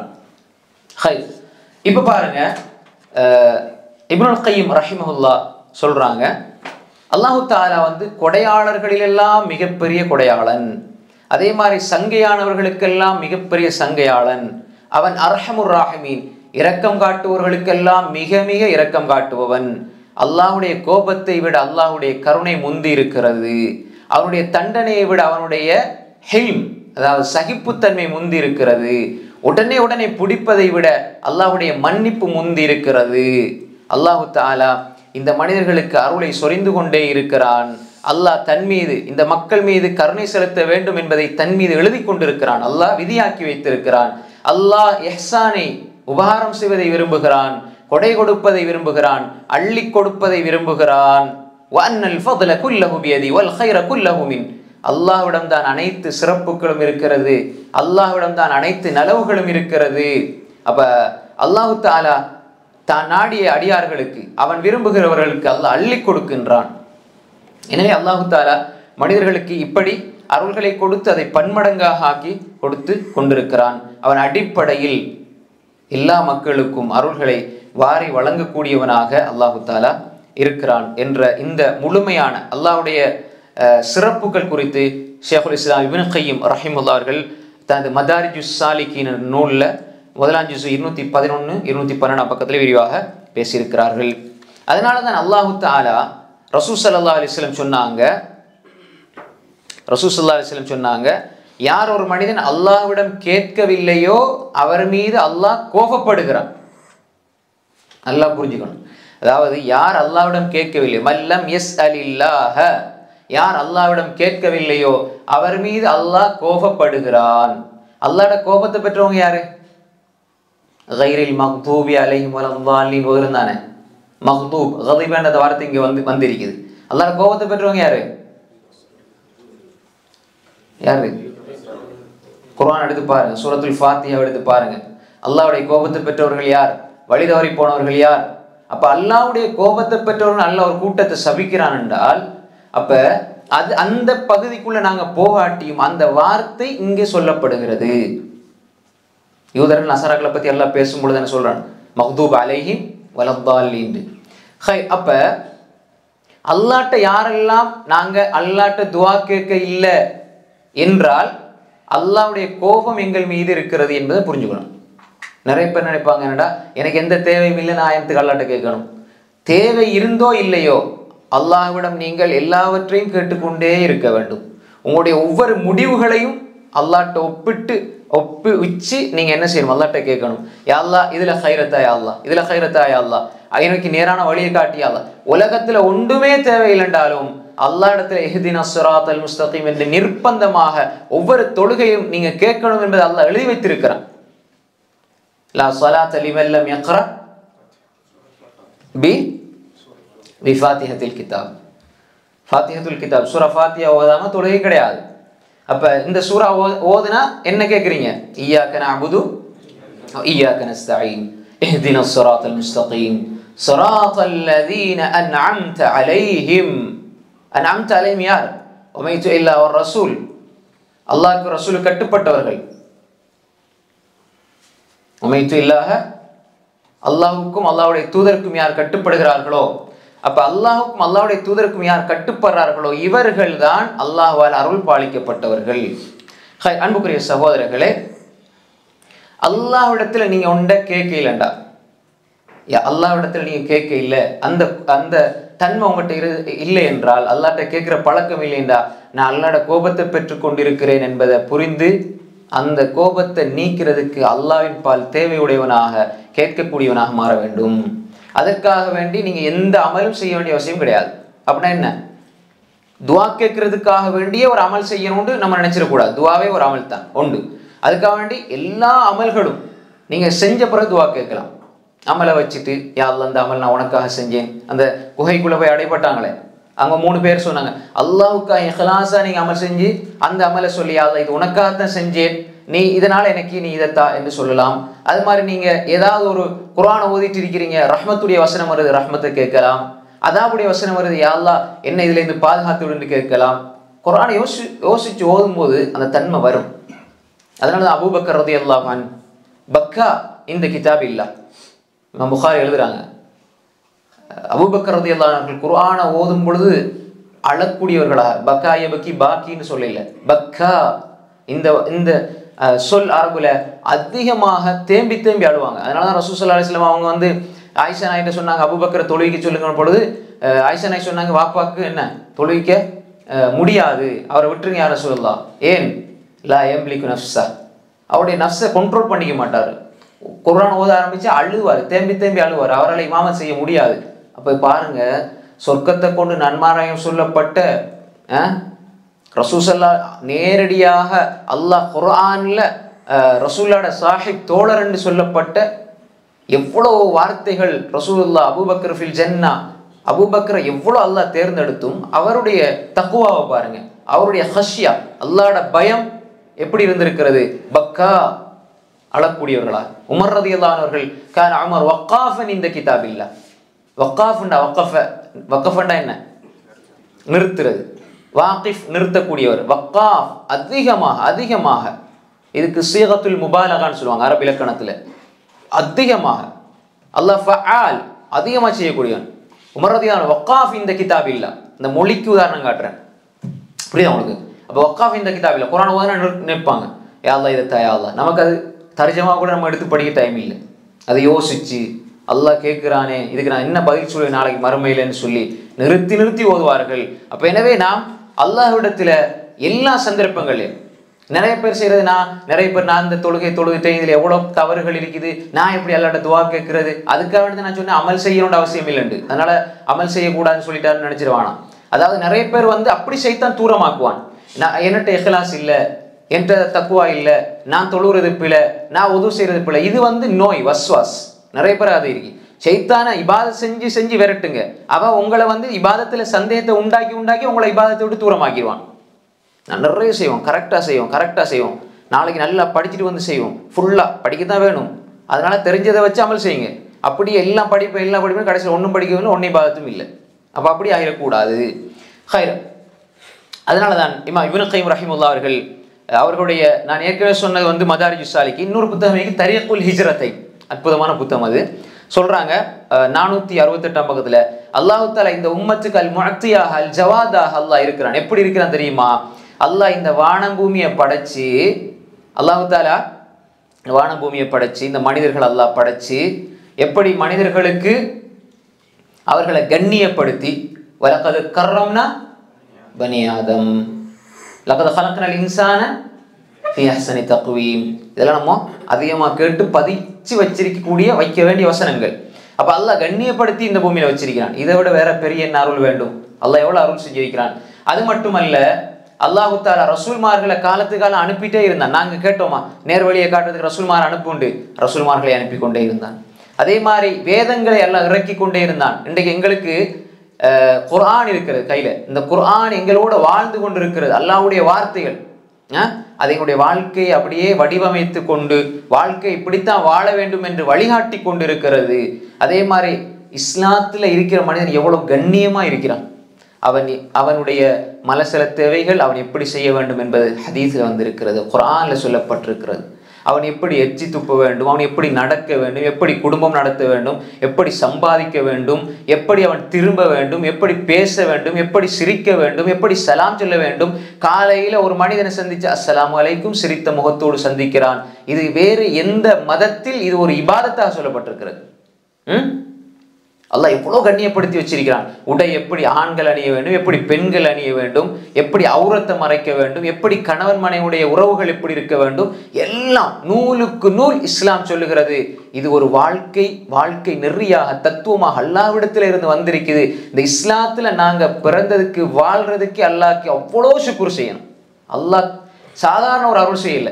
இப்ப பாருங்க, இப்னுல் கய்யிம் ரஹிமஹுல்லாஹ் சொல்றாங்க, அல்லாஹு தஆலா கொடையாளர்களிலெல்லாம் மிகப்பெரிய கொடையாளன், அதே மாதிரி சங்கையானவர்களுக்கெல்லாம் மிகப்பெரிய சங்கையாளன். அவன் அர்ஹமுர் ராஹிமீன், இரக்கம் காட்டுபவர்களுக்கெல்லாம் மிக மிக இரக்கம் காட்டுபவன். அல்லாஹுடைய கோபத்தை விட அல்லாஹுடைய கருணை முந்தி இருக்கிறது. அவனுடைய தண்டனையை விட அவனுடைய ஹில்ம், அதாவது சகிப்புத்தன்மை முந்தி இருக்கிறது. உடனே உடனே பிடிப்பதை விட அல்லாஹுடைய மன்னிப்பு முந்தி இருக்கிறது. அல்லாஹு தஆலா இந்த மனிதர்களுக்கு அருளை சொரிந்து கொண்டே இருக்கிறான். அல்லாஹ் தன் மீது, இந்த மக்கள் மீது கருணை செலுத்த வேண்டும் என்பதை தன் மீது எழுதி கொண்டிருக்கிறான். அல்லாஹ் விதியாக்கி வைத்திருக்கிறான். அல்லாஹ் இஹ்சானை, உபகாரம் செய்வதை விரும்புகிறான், கொடை கொடுப்பதை விரும்புகிறான், அள்ளி கொடுப்பதை விரும்புகிறான். வஅன்னல் ஃபضல குல்லஹு பியதி வல் கைர குல்லஹு மின், அல்லாஹ்விடம் தான் அனைத்து சிறப்புகளும் இருக்கிறது, அல்லாஹ்விடம் தான் அனைத்து நலவுகளும் இருக்கிறது. அப்ப அல்லாஹு தஆலா தான் நாடிய அடியார்களுக்கு, அவன் விரும்புகிறவர்களுக்கு அல்லாஹ் அள்ளி கொடுக்கின்றான். எனவே அல்லாஹு தஆலா மனிதர்களுக்கு இப்படி அருள்களை கொடுத்து அதை பன்மடங்காக ஆக்கி கொடுத்து கொண்டிருக்கிறான். அவன் அடிப்படையில் எல்லா மக்களுக்கும் அருள்களை வாரி வழங்கக்கூடியவனாக அல்லாஹு தஆலா இருக்கிறான் என்ற இந்த முழுமையான அல்லாஹ்வுடைய சிறப்புகள் குறித்து ஷேகுல் இஸ்லாம் இப்னு கய்யிம் ரஹிமஹுல்லாஹ் அவர்கள் தனது மதாரிஜுஸ் சாலிகீன் நூல்ல முதலாம் ஜுஸ் 211 212 பக்கத்தில் விரிவாக பேசியிருக்கிறார்கள். அதனால தான் அல்லாஹு தஆலா ரசூல் ஸல்லல்லாஹு அலைஹி வஸல்லம் சொன்னாங்க, யார் ஒரு மனிதன் அல்லாஹ்விடம் கேட்கவில்லையோ அவர் மீது அல்லாஹ் கோபப்படுகிறான். நல்லா புரிஞ்சுக்கணும். அதாவது யார் அல்லாஹ்விடம் கேட்கவில்லை, மல்லம் யஸ்அலில்லாஹ, யார் அல்லாஹ்விடம் கேட்கவில்லையோ அவர் மீது அல்லாஹ் கோபப்படுகிறான். அல்லாஹ்வோட கோபத்தை பெற்றவங்க யாரு? கைரில் மக்தூபி அலைஹிம் வலல்லாலின் இருந்தானே, மக்தூப் கதிபன்ற வார்த்தை இங்க வந்திருக்குது. அல்லாஹ்வோட கோபத்தை பெற்றவங்க யாரு? யாரு? குர்ஆன் எடுத்து பாருங்க, சூரத்துல் ஃபாத்திஹா எடுத்து பாருங்க. அல்லாஹ்வுடைய கோபத்தை பெற்றவர்கள் யார்? வழி தவறி போனவர்கள் யார்? அப்ப அல்லாஹ்வுடைய கோபத்தை பெற்றவர்கள் அல்லாஹ் ஒரு கூட்டத்தை சபிக்கிறான் என்றால், அப்ப அது அந்த பகுதிக்குள்ள நாங்க போகாட்டியும் அந்த வார்த்தை இங்கே சொல்லப்படுகிறது. யூதர்கள் நசராக்களை பத்தி எல்லாம் பேசும்பொழுது என்ன சொல்றான்? மக்தூப் அலைஹிம் வலல்லாலின். அப்ப அல்லாஹ்ட்ட யாரெல்லாம் நாங்க அல்லாஹ்ட்ட துஆ கேட்க இல்லை என்றால் அல்லாஹ்வுடைய கோபம் எங்கள் மீது இருக்கிறது என்பதை புரிஞ்சுக்கணும். நிறைய பேர் நினைப்பாங்க, என்னடா எனக்கு எந்த தேவையும் இல்லை, நான் எனக்கு அல்லாஹ்ட்ட கேட்கணும். தேவை இருந்தோ இல்லையோ அல்லாஹ்விடம் நீங்கள் எல்லாவற்றையும் கேட்டுக்கொண்டே இருக்க வேண்டும். உங்களுடைய ஒவ்வொரு முடிவுகளையும் அல்லாஹ்ட்ட ஒப்பு வச்சு நீங்க என்ன செய்யணும்? அல்லாஹ்ட்ட கேட்கணும். யா அல்லாஹ், இதுல கைரத்தா யா அல்லாஹ், இதுல கைரத்தா யா அல்லாஹ், எனக்கு நேரான வழியை காட்டி யா அல்லாஹ். உலகத்துல ஒன்றுமே தேவையில்லைன்றாலும் அல்லாஹ்விடத்துல இஹ்தினஸ் ஸிராத்தல் முஸ்தகீம் என்று நிர்பந்தமாக ஒவ்வொரு தொழுகையும் நீங்க கேட்கணும் என்பதை அல்லாஹ் எழுதி வைத்திருக்கிறான். லா ஸலாத்த லிமன் லம் யக்ரா பி ஃபாத்திஹத்தில் கிதாப். ஃபாத்திஹத்துல் கிதாப் சூரா ஃபாத்திஹா ஓதாம தொழுகை கிடையாது. அப்ப இந்த சூரா ஓதுனா என்ன கேட்குறீங்க? இய்யாக நஅபுது வ இய்யாக நஸ்தஈன் இஹ்தினஸ் ஸிராத்தல் முஸ்தகீம் ஸிராத்தல் லதீன அன்அம்த அலைஹிம். அன்அம்த அலைஹிம் யார்? உமைத்து இல்லா வ ரசூல், அல்லாஹ்வுக்கு ரசூலுக்கு கட்டுப்பட்டவர்கள். உமைத்து இல்லாஹ, அல்லாஹ்வுக்கும் அல்லாஹ்வுடைய தூதருக்கும் யார் கட்டுப்படுகிறார்களோ அப்ப அல்லாஹுக்கும் அல்லாஹ்வுடைய தூதருக்கும் யார் கட்டுப்படுறார்களோ இவர்கள் தான் அல்லாஹ்வால் அருள் பாலிக்கப்பட்டவர்கள். அன்புக்குரிய சகோதரர்களே, அல்லாஹ்விடத்துல நீங்க ஒன்றை கேட்க இல்லைண்டா, அல்லாஹ்விடத்துல நீங்க கேட்க இல்லை, அந்த அந்த தன்மை உங்கள்கிட்ட இல்லை என்றால், அல்லாஹ்ட்ட கேட்கிற பழக்கம் இல்லைண்டா, நான் அல்லாஹ்வோட கோபத்தை பெற்றுக் கொண்டிருக்கிறேன் என்பதை புரிந்து அந்த கோபத்தை நீக்கிறதுக்கு அல்லாஹ்வின் பால் தேவையுடையவனாக கேட்கக்கூடியவனாக மாற வேண்டும். அதற்காக வேண்டி நீங்க எந்த அமலும் செய்ய வேண்டிய அவசியம் கிடையாது. அப்படின்னா என்ன, துவா கேட்கறதுக்காக வேண்டிய ஒரு அமல் செய்யணும்னு நம்ம நினைச்சிடக்கூடாது. துவாவே ஒரு அமல் தான் உண்டு. அதுக்காக வேண்டி எல்லா அமல்களும் நீங்க செஞ்ச பிறகு துவா கேட்கலாம். அமலை வச்சுட்டு, யா அல்லாஹ் அந்த அமல் நான் உனக்காக செஞ்சேன். அந்த குகைக்குள்ள போய் அடைபட்டாங்களே, அங்க 3 பேர் சொன்னாங்க, அல்லாஹ்வுக்காக இஹ்லாஸா நீங்க அமல் செஞ்சு அந்த அமலை சொல்லி, யா அல்லாஹ் இது உனக்காகத்தான் செஞ்சேன், நீ இதனால எனக்கு நீ இதைத்தா என்று சொல்லலாம். அது மாதிரி நீங்க ஏதாவது ஒரு குர்ஆனை ஓதிட்டு இருக்கிறீங்க, ரஹ்மத்துடைய வசனம் வருது, ரஹ்மத்தை கேட்கலாம். அதாபுடைய வசனம் வருது, யா அல்லாஹ் என்ன இதுல இருந்து பாதுகாத்து விடுன்னு கேட்கலாம். குர்ஆனை யோசிச்சு ஓதும் போது அந்த தன்மை வரும். அதனாலதான் அபூபக்கர் ரலியல்லாஹு அன்ஹு பக்கா இந்த கிதாப் இல்ல, இமாம் புகாரி எழுதுறாங்க, அபூபக்கர் ரலியல்லாஹு அன்ஹு குர்ஆனை ஓதும் பொழுது அழக்கூடியவர்களாக, பக்காய பக்கி பாக்கின்னு சொல்லல, பக்கா இந்த இந்த சொல் அரபுல அதிகமாக தேம்பி தேம்பி அழுவாங்க. அதனாலதான் ரசூல் ஸல்லல்லாஹு அலைஹி வஸல்லம் அவங்க வந்து ஆயிஷா நாயிட்ட சொன்னாங்க, அபூபக்கரை தொழுவிக்க சொல்லுங்க பொழுது ஆயிஷா நாய் சொன்னாங்க, வாப்பாக்கு என்ன தொழுவிக்க முடியாது, அவரை விட்டுருங்க யார சொல்லலாம். ஏன், லா யம்லிகு நஃப்ஸா, அவருடைய நஃப்ஸை கண்ட்ரோல் பண்ணிக்க மாட்டார். குர்ஆன் ஓத ஆரம்பிச்சு அழுவார், தேம்பி தேம்பி அழுவார், அவரால் இமாமத் செய்ய முடியாது. அப்ப பாருங்க, சொர்க்கத்தை கொண்டு நன்மாராயம் சொல்லப்பட்ட ரசூல் ஸல்லல்லாஹு நேரடியாக அல்லாஹ் குர்ஆன்ல ரசூலோட சாஹிப் தோழர் என்று சொல்லப்பட்ட எவ்வளவு வார்த்தைகள் ரசூலுல்லாஹ் அபூபக்கர் ஃபில் ஜன்னா, அபூபக்கரை எவ்வளவு அல்லாஹ் தேர்ந்தெடுத்தும் அவருடைய தக்வாவை பாருங்க, அவருடைய ஹஷ்யா, அல்லாஹ்வோட பயம் எப்படி இருந்திருக்கிறது. பக்கா அழக்கூடியவர்களா. உமர் ரலியல்லாஹு அன்ஹு அவர்கள் கான உமர் வக்காஃபன் இந்த கிதாபில்ல, வக்காஃப்னா வக்கஃபண்டா என்ன, நிறுத்துறது, வாகிஃப் நிறுத்தக்கூடியவர், வக்காஃப் அதிகமாக அதிகமாக, இதுக்கு சீகத்துல் முபாலகான்னு சொல்லுவாங்க அரபு இலக்கணத்துல. அதிகமாக அல்லாஹ் ஃபஆல் அதிகமாக செய்யக்கூடியவன். உமர் ரலியல்லாஹு அன்ஹு வக்காஃப் இந்த கிதாப் இல்ல, இந்த மொழிக்கு உதாரணம் காட்டுறேன், புரியுதா உங்களுக்கு? அப்போ வக்காஃப் இந்த கிதாப் இல்ல, குர்ஆன் ஓதுனா நிற்பாங்க, யா அல்லாஹ் இதை தா யா அல்லாஹ். நமக்கு அது தர்ஜமா கூட நம்ம எடுத்து படிக்க டைம் இல்லை. அதை யோசிச்சு அல்லாஹ் கேட்கிறானே, இதுக்கு நான் என்ன பதில் சொல்லுவேன் நாளைக்கு மறுமையிலன்னு சொல்லி நிறுத்தி நிறுத்தி ஓதுவார்கள். அப்ப எனவே நாம் அல்லாஹ்விடத்துல எல்லா சந்தர்ப்பங்களையும், நிறைய பேர் செய்யறது, நிறைய பேர் நான் இந்த தொழுகைட்டேன், இதுல எவ்வளவு தவறுகள் இருக்குது, நான் எப்படி அல்லாஹ்ட்ட துஆ கேட்கறது, அதுக்காக வேண்டி நான் சொன்னேன் அமல் செய்யணும்னு அவசியம் இல்லைண்டு, அதனால அமல் செய்யக்கூடாதுன்னு சொல்லிட்டாருன்னு நினைச்சிருவானா. அதாவது நிறைய பேர் வந்து அப்படி செய்தான் தூரமாக்குவான். நான் என்னட்ட இஹ்லாஸ் இல்லை, என்கிட்ட தக்குவா இல்லை, நான் தொழுகிறது பிழை, நான் உது செய்யறது பிழை, இது வந்து நோய், வஸ்வாஸ். நிறைய பேர் அது இருக்கு. ஷைத்தான இபாதத் செஞ்சு செஞ்சு விரட்டுங்க, அவ உங்களை வந்து இபாதத்துல சந்தேகத்தை உண்டாக்கி உண்டாக்கி உங்களை இபாதத்தை விட்டு தூரமாக்கிடுவான். நான் நிறைய செய்வோம், கரெக்டாக செய்வோம், நாளைக்கு நல்லா படிச்சுட்டு வந்து செய்வோம், ஃபுல்லாக படிக்கத்தான் வேணும், அதனால தெரிஞ்சதை வச்சு அமல் செய்யுங்க. அப்படியே எல்லாம் படிப்பேன் கடைசியில் ஒன்றும் படிக்கவில்லை, ஒன்றும் இபாதத்தும் இல்லை. அப்போ அப்படி ஆகிடக்கூடாது. ஹைர். அதனால தான் இமாம் இப்னு கைம் ரஹிமஹுல்லாஹ் அவர்களுடைய நான் ஏற்கனவே சொன்னது வந்து மதாரிஜுஸ் சாலிக்கு இன்னொரு புத்தகம் தரீக்குல் ஹிஜ்ரத்தை, அற்புதமான புத்தகம். அது சொல்றாங்க 468ஆம் பக்கத்துல, அல்லாஹ் தஆலா இந்த உம்மத்துக்கு அல் முஅத்தியாக அல் ஜவாதாக அல்லாஹ் இருக்கிறான். எப்படி இருக்கிறான் தெரியுமா? அல்லாஹ் இந்த வானம் பூமியை படைச்சு, அல்லாஹ் தஆலா வானம் பூமியை படைச்சு இந்த மனிதர்கள் அல்லாஹ் படைச்சு, எப்படி மனிதர்களுக்கு அவர்களை கண்ணியப்படுத்தி, வலகத் கர்ரம்னா பனி ஆதம், லகத் ஹலக்னல் இன்சான ஃபீ அஹ்ஸனி தக்வீம். இதெல்லாம் நம்ம அதிகமாக கேட்டு பதிச்சு வைக்க வேண்டிய வசனங்கள். அப்ப அல்லாஹ் கண்ணியப்படுத்தி இந்த பூமியில வச்சிருக்கிறான். இதை விட வேற பெரிய என்ன அருள் வேண்டும்? அல்லாஹ் எவ்வளவு அருள் செஞ்சு வைக்கிறான். அது மட்டுமல்ல, அல்லாஹு தஆலா ரசூல்மார்களை காலத்துக்கு காலம் அனுப்பிட்டே இருந்தான். நாங்க கேட்டோமா, நேர்வழியை காட்டுறதுக்கு ரசூல்மார் அனுப்புண்டு, ரசூல்மார்களை அனுப்பி கொண்டே இருந்தான். அதே மாதிரி வேதங்களை எல்லாம் இறக்கி கொண்டே இருந்தான். இன்றைக்கு எங்களுக்கு குர்ஆன் இருக்கிறது கையில, இந்த குர்ஆன் எங்களோட வாழ்ந்து கொண்டு இருக்கிறது, அல்லாஹ்வுடைய வார்த்தைகள். அதை எங்களுடைய வாழ்க்கையை அப்படியே வடிவமைத்து கொண்டு வாழ்க்கை இப்படித்தான் வாழ வேண்டும் என்று வழிகாட்டி கொண்டு இருக்கிறது. அதே மாதிரி இஸ்லாத்துல இருக்கிற மனிதன் எவ்வளவு கண்ணியமா இருக்கிறான், அவனுடைய மலசல தேவைகள் அவன் எப்படி செய்ய வேண்டும் என்பது ஹதீஸ்ல வந்திருக்கிறது, குர்ஆன்ல சொல்லப்பட்டிருக்கிறது. அவன் எப்படி எச்சி துப்ப வேண்டும், அவன் எப்படி நடக்க வேண்டும், எப்படி குடும்பம் நடத்த வேண்டும், எப்படி சம்பாதிக்க வேண்டும், எப்படி அவன் திரும்ப வேண்டும், எப்படி பேச வேண்டும், எப்படி சிரிக்க வேண்டும், எப்படி சலாம் சொல்ல வேண்டும். காலையில ஒரு மனிதனை சந்திச்சு அஸ்ஸலாமு அலைக்கும் சிரித்த முகத்தோடு சந்திக்கிறான். இது வேறு எந்த மதத்தில் இது ஒரு இபாதத்தாக சொல்லப்பட்டிருக்கிறது? அல்லாஹ் எவ்வளவு கண்ணியப்படுத்தி வச்சிருக்கிறான். உடை எப்படி ஆண்கள் அணிய வேண்டும், எப்படி பெண்கள் அணிய வேண்டும், எப்படி ஔரத்தை மறைக்க வேண்டும், எப்படி கணவன் மனைவியுடைய உறவுகள் எப்படி இருக்க வேண்டும், எல்லாம் நூலுக்கு நூல் இஸ்லாம் சொல்லுகிறது. இது ஒரு வாழ்க்கை நெறியாக தத்துவமாக அல்லாஹ்விடத்துல இருந்து வந்திருக்குது. இந்த இஸ்லாத்துல நாங்க பிறந்ததுக்கு வாழ்றதுக்கு அல்லாஹ்க்கு அவ்வளோ சுக்ர் செய்யணும். அல்லாஹ் சாதாரண ஒரு அருள் செய்யல.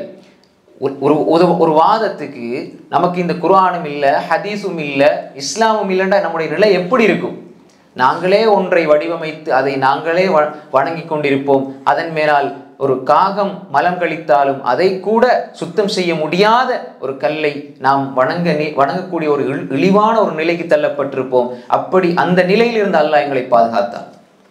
ஒரு வாதத்துக்கு நமக்கு இந்த குர்ஆனும் இல்லை, ஹதீஸும் இல்லை, இஸ்லாமும் இல்லைன்னா நம்முடைய நிலை எப்படி இருக்கும்? நாங்களே ஒன்றை வடிவமைத்து அதை நாங்களே வணங்கி கொண்டிருப்போம். அதன் மேலால் ஒரு காகம் மலம் கழித்தாலும் அதை கூட சுத்தம் செய்ய முடியாத ஒரு கல்லை நாம் வணங்கக்கூடிய ஒரு இழிவான ஒரு நிலைக்கு தள்ளப்பட்டிருப்போம். அப்படி அந்த நிலையிலிருந்து அல்லாஹ் எங்களை பாதுகாத்தான்.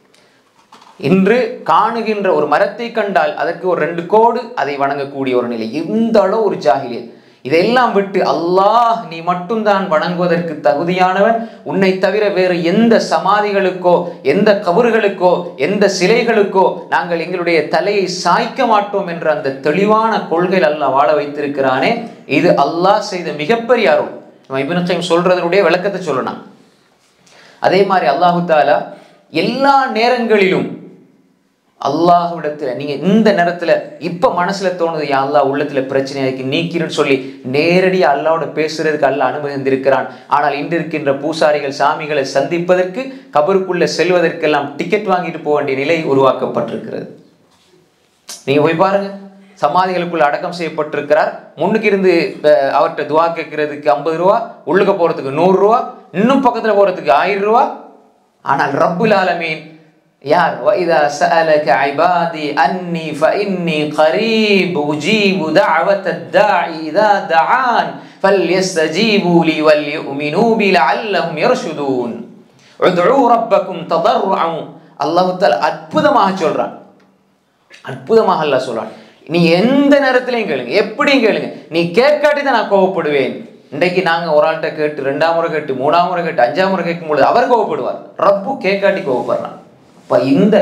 இன்று காணுகின்ற ஒரு மரத்தை கண்டால் அதற்கு ஒரு 2 கோடு அதை வணங்கக்கூடிய ஒரு நிலை. இந்த அளவு ஒரு ஜாஹிலியத். இதையெல்லாம் விட்டு அல்லாஹ் நீ மட்டும்தான் வணங்குவதற்கு தகுதியானவன், உன்னை தவிர வேறு எந்த சமாதிகளுக்கோ எந்த கபறுகளுக்கோ எந்த சிலைகளுக்கோ நாங்கள் எங்களுடைய தலையை சாய்க்க மாட்டோம் என்ற அந்த தெளிவான கொள்கையில் அல்லாஹ் வாழ வைத்திருக்கிறானே, இது அல்லாஹ் செய்த மிகப்பெரிய அருள். நம்ம இப்னு கைம் சொல்றதனுடைய விளக்கத்தை சொல்லணும். அதே மாதிரி அல்லாஹு தஆலா எல்லா நேரங்களிலும் அல்லாஹ்விடத்துல நீங்க இந்த நேரத்துல இப்ப மனசுல தோணுது யா அல்லாஹ் உள்ளத்துல பிரச்சனையாக்கி நீக்கிருன்னு சொல்லி நேரடியா அல்லாஹ்வோட பேசுறதுக்கு அல்லாஹ் அனுமதிந்திருக்கிறான். ஆனால் இன்று இருக்கின்ற பூசாரிகள் சாமிகளை சந்திப்பதற்கு கபருக்குள்ள செல்வதற்கெல்லாம் டிக்கெட் வாங்கிட்டு போக வேண்டிய நிலை உருவாக்கப்பட்டிருக்கிறது. நீங்க போய் பாருங்க, சமாதிகளுக்குள்ள அடக்கம் செய்யப்பட்டிருக்கிறார். முன்னுக்கு இருந்து அவர்கிட்ட துவா கேட்கறதுக்கு 50 ரூபா, உள்ளுக்க போறதுக்கு 100 ரூபா, இன்னும் பக்கத்துல போறதுக்கு 1000 ரூபா. ஆனால் ரப்புல் ஆலமீன் யார்? وَإِذَا سَأَلَكَ عِبَادِي أَنِّي فَإِنِّي قَرِيبٌ أُجِيبُ دَعْوَةَ الدَّاعِ إِذَا دَعَانِ فَلْيَسْتَجِيبُوا لِي وَلْيُؤْمِنُوا بِي لَعَلَّهُمْ يَرْشُدُونَ ادْعُوا رَبَّكُمْ تَضَرُّعًا. அல்லாஹ் தஆலா அற்புதமாக சொல்றான். அற்புதமாக அல்லாஹ் சொல்றான், நீ எந்த நேரத்திலையும் கேளுங்க, எப்படியும் கேளுங்க, நீ கேட்காட்டி தான் நான் கோவப்படுவேன். இன்றைக்கு நாங்க ஒரு ஆள்கிட்ட கேட்டு 2ஆம் முறை கேட்டு 3ஆம் முறை கேட்டு 5ஆம் முறை கேட்கும் பொழுது அவர் கோவப்படுவார். ரப்பு கேட்காட்டி கோவப்படுறான். இப்ப இந்த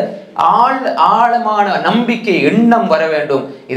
ஆழமான நம்பிக்கை எண்ணம் வர வேண்டும். இது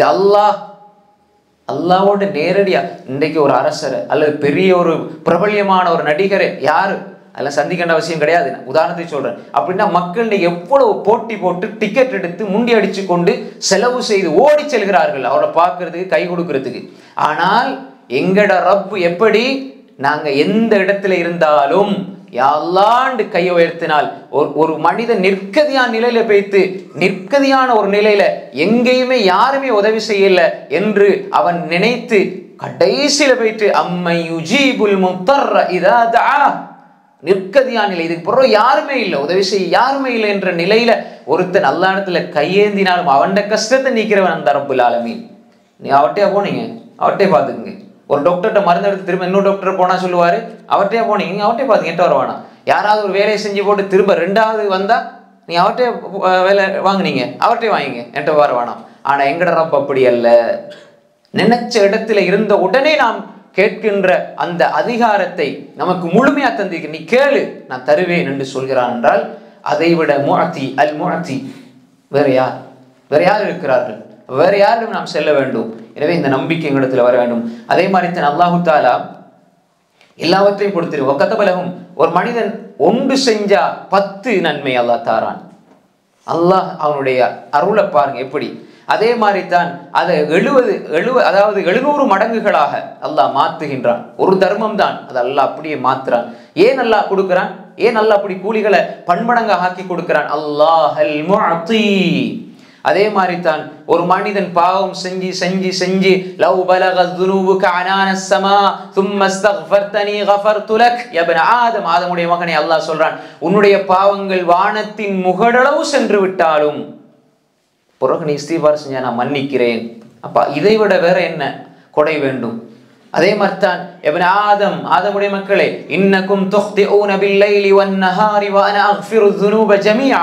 அல்லாஹ்வோட நேரடியா இன்றைக்கு ஒரு அரசர் அல்லது பெரிய ஒரு பிரபல்யமான ஒரு நடிகரை யாரு அதெல்லாம் சந்திக்கின்ற அவசியம் கிடையாது. உதாரணத்தை சொல்றேன். அப்படின்னா மக்கள் எவ்வளவு போட்டி போட்டு டிக்கெட் எடுத்து முண்டி அடிச்சு கொண்டு செலவு செய்து ஓடி செல்கிறார்கள் அவரை பார்க்கறதுக்கு, கை கொடுக்கறதுக்கு. ஆனால் எங்கட ரப்பு எப்படி, நாங்க எந்த இடத்துல இருந்தாலும் யா அல்லாஹ்னு கையை உயர்த்தினால் ஒரு மனிதன் நிற்கதியான நிலையில போய்த்து நிற்கதியான ஒரு நிலையில எங்கேயுமே யாருமே உதவி செய்யல என்று அவன் நினைத்து கடைசியில போயிட்டு அம்மை யுஜீபுல் முத்தர்ர இதா தஆ, நிற்கதியான நிலை, இதுக்கு பிறகு யாருமே இல்லை, உதவி செய்ய யாருமே இல்லை என்ற நிலையில ஒருத்தன் அல்லாஹ்விடத்துல கையேந்தினாலும் அவன் கஷ்டத்தை நீக்கிறவன் அந்த ரப்புல் ஆலமீன். நீ அவர்கிட்டயா போனீங்க, அவர்கிட்டே பார்த்துக்குங்க. ஒரு டாக்டர்கிட்ட மருந்து எடுத்து திரும்ப இன்னொரு டாக்டர் போனா சொல்லுவாரு அவர்கிட்டயே போனீங்க, அவர்கிட்டே பார்த்துங்க, என்கிட்ட வருவானா. யாராவது ஒரு வேலையை செஞ்சு போட்டு திரும்ப 2வது வந்தா நீ அவர்கிட்டே வேலை வாங்கினீங்க, அவர்கிட்டே வாங்கிங்க, என்கிட்ட வருவானா. ஆனா எங்கட ரப் அப்படி அல்ல. நினைச்ச இடத்துல இருந்த உடனே நாம் கேட்கின்ற அந்த அதிகாரத்தை நமக்கு முழுமையா தந்திருக்க, நீ கேளு நான் தருவேன் என்று சொல்கிறான் என்றால் அதை விட முஅத்தி அல் முஅத்தி வேற யார் இருக்கிறார்கள்? வேற யாரும் நாம் செல்ல வேண்டும். எனவே இந்த நம்பிக்கை எங்களிடத்துல வர வேண்டும். அதே மாதிரி தான் அல்லாஹு தஆலா எல்லாவற்றையும் கொடுத்திரு வக்கத்தபலகும். ஒரு மனிதன் ஒன்று செஞ்சா 10 நன்மை அல்லாஹ் தாரான். அல்லாஹ் அவனுடைய அருளை பாருங்க எப்படி. அதே மாதிரி தான் அதை 700 மடங்குகளாக அல்லாஹ் மாத்துகின்றான். ஒரு தர்மம் தான் அது அல்லாஹ் அப்படியே மாத்துறான். ஏன் அல்லாஹ் கொடுக்கிறான்? ஏன் அல்லாஹ் அப்படி கூலிகளை பன்மடங்காக ஆக்கி கொடுக்கிறான்? அல்லாஹல் முஅத்தி. அதே மாதிரி தான் ஒரு மனிதன் பாவம் செஞ்சு செஞ்சு செஞ்சு லவ் பலகத் ذنوبك عنان السماء ثم استغفرتني غفرت لك يا ابن آدم, ஆதமுடைய மகனே அல்லாஹ் சொல்றான், உன்னுடைய பாவங்கள் வானத்தின் முகடளவு சென்று விட்டாலும் பிறகு நீ இஸ்திக்பார் செஞ்சா நான் மன்னிக்கிறேன். அப்ப இதை விட வேற என்ன கொடை வேண்டும்? அதே மாதிரி தான் இப்னு ஆதமுடைய மக்களே, இன்னக்கும் துக்திஊன பில்லைலி வன் நஹாரி வ அனா அக்ஃபிரு ذுனூப ஜமீஆ,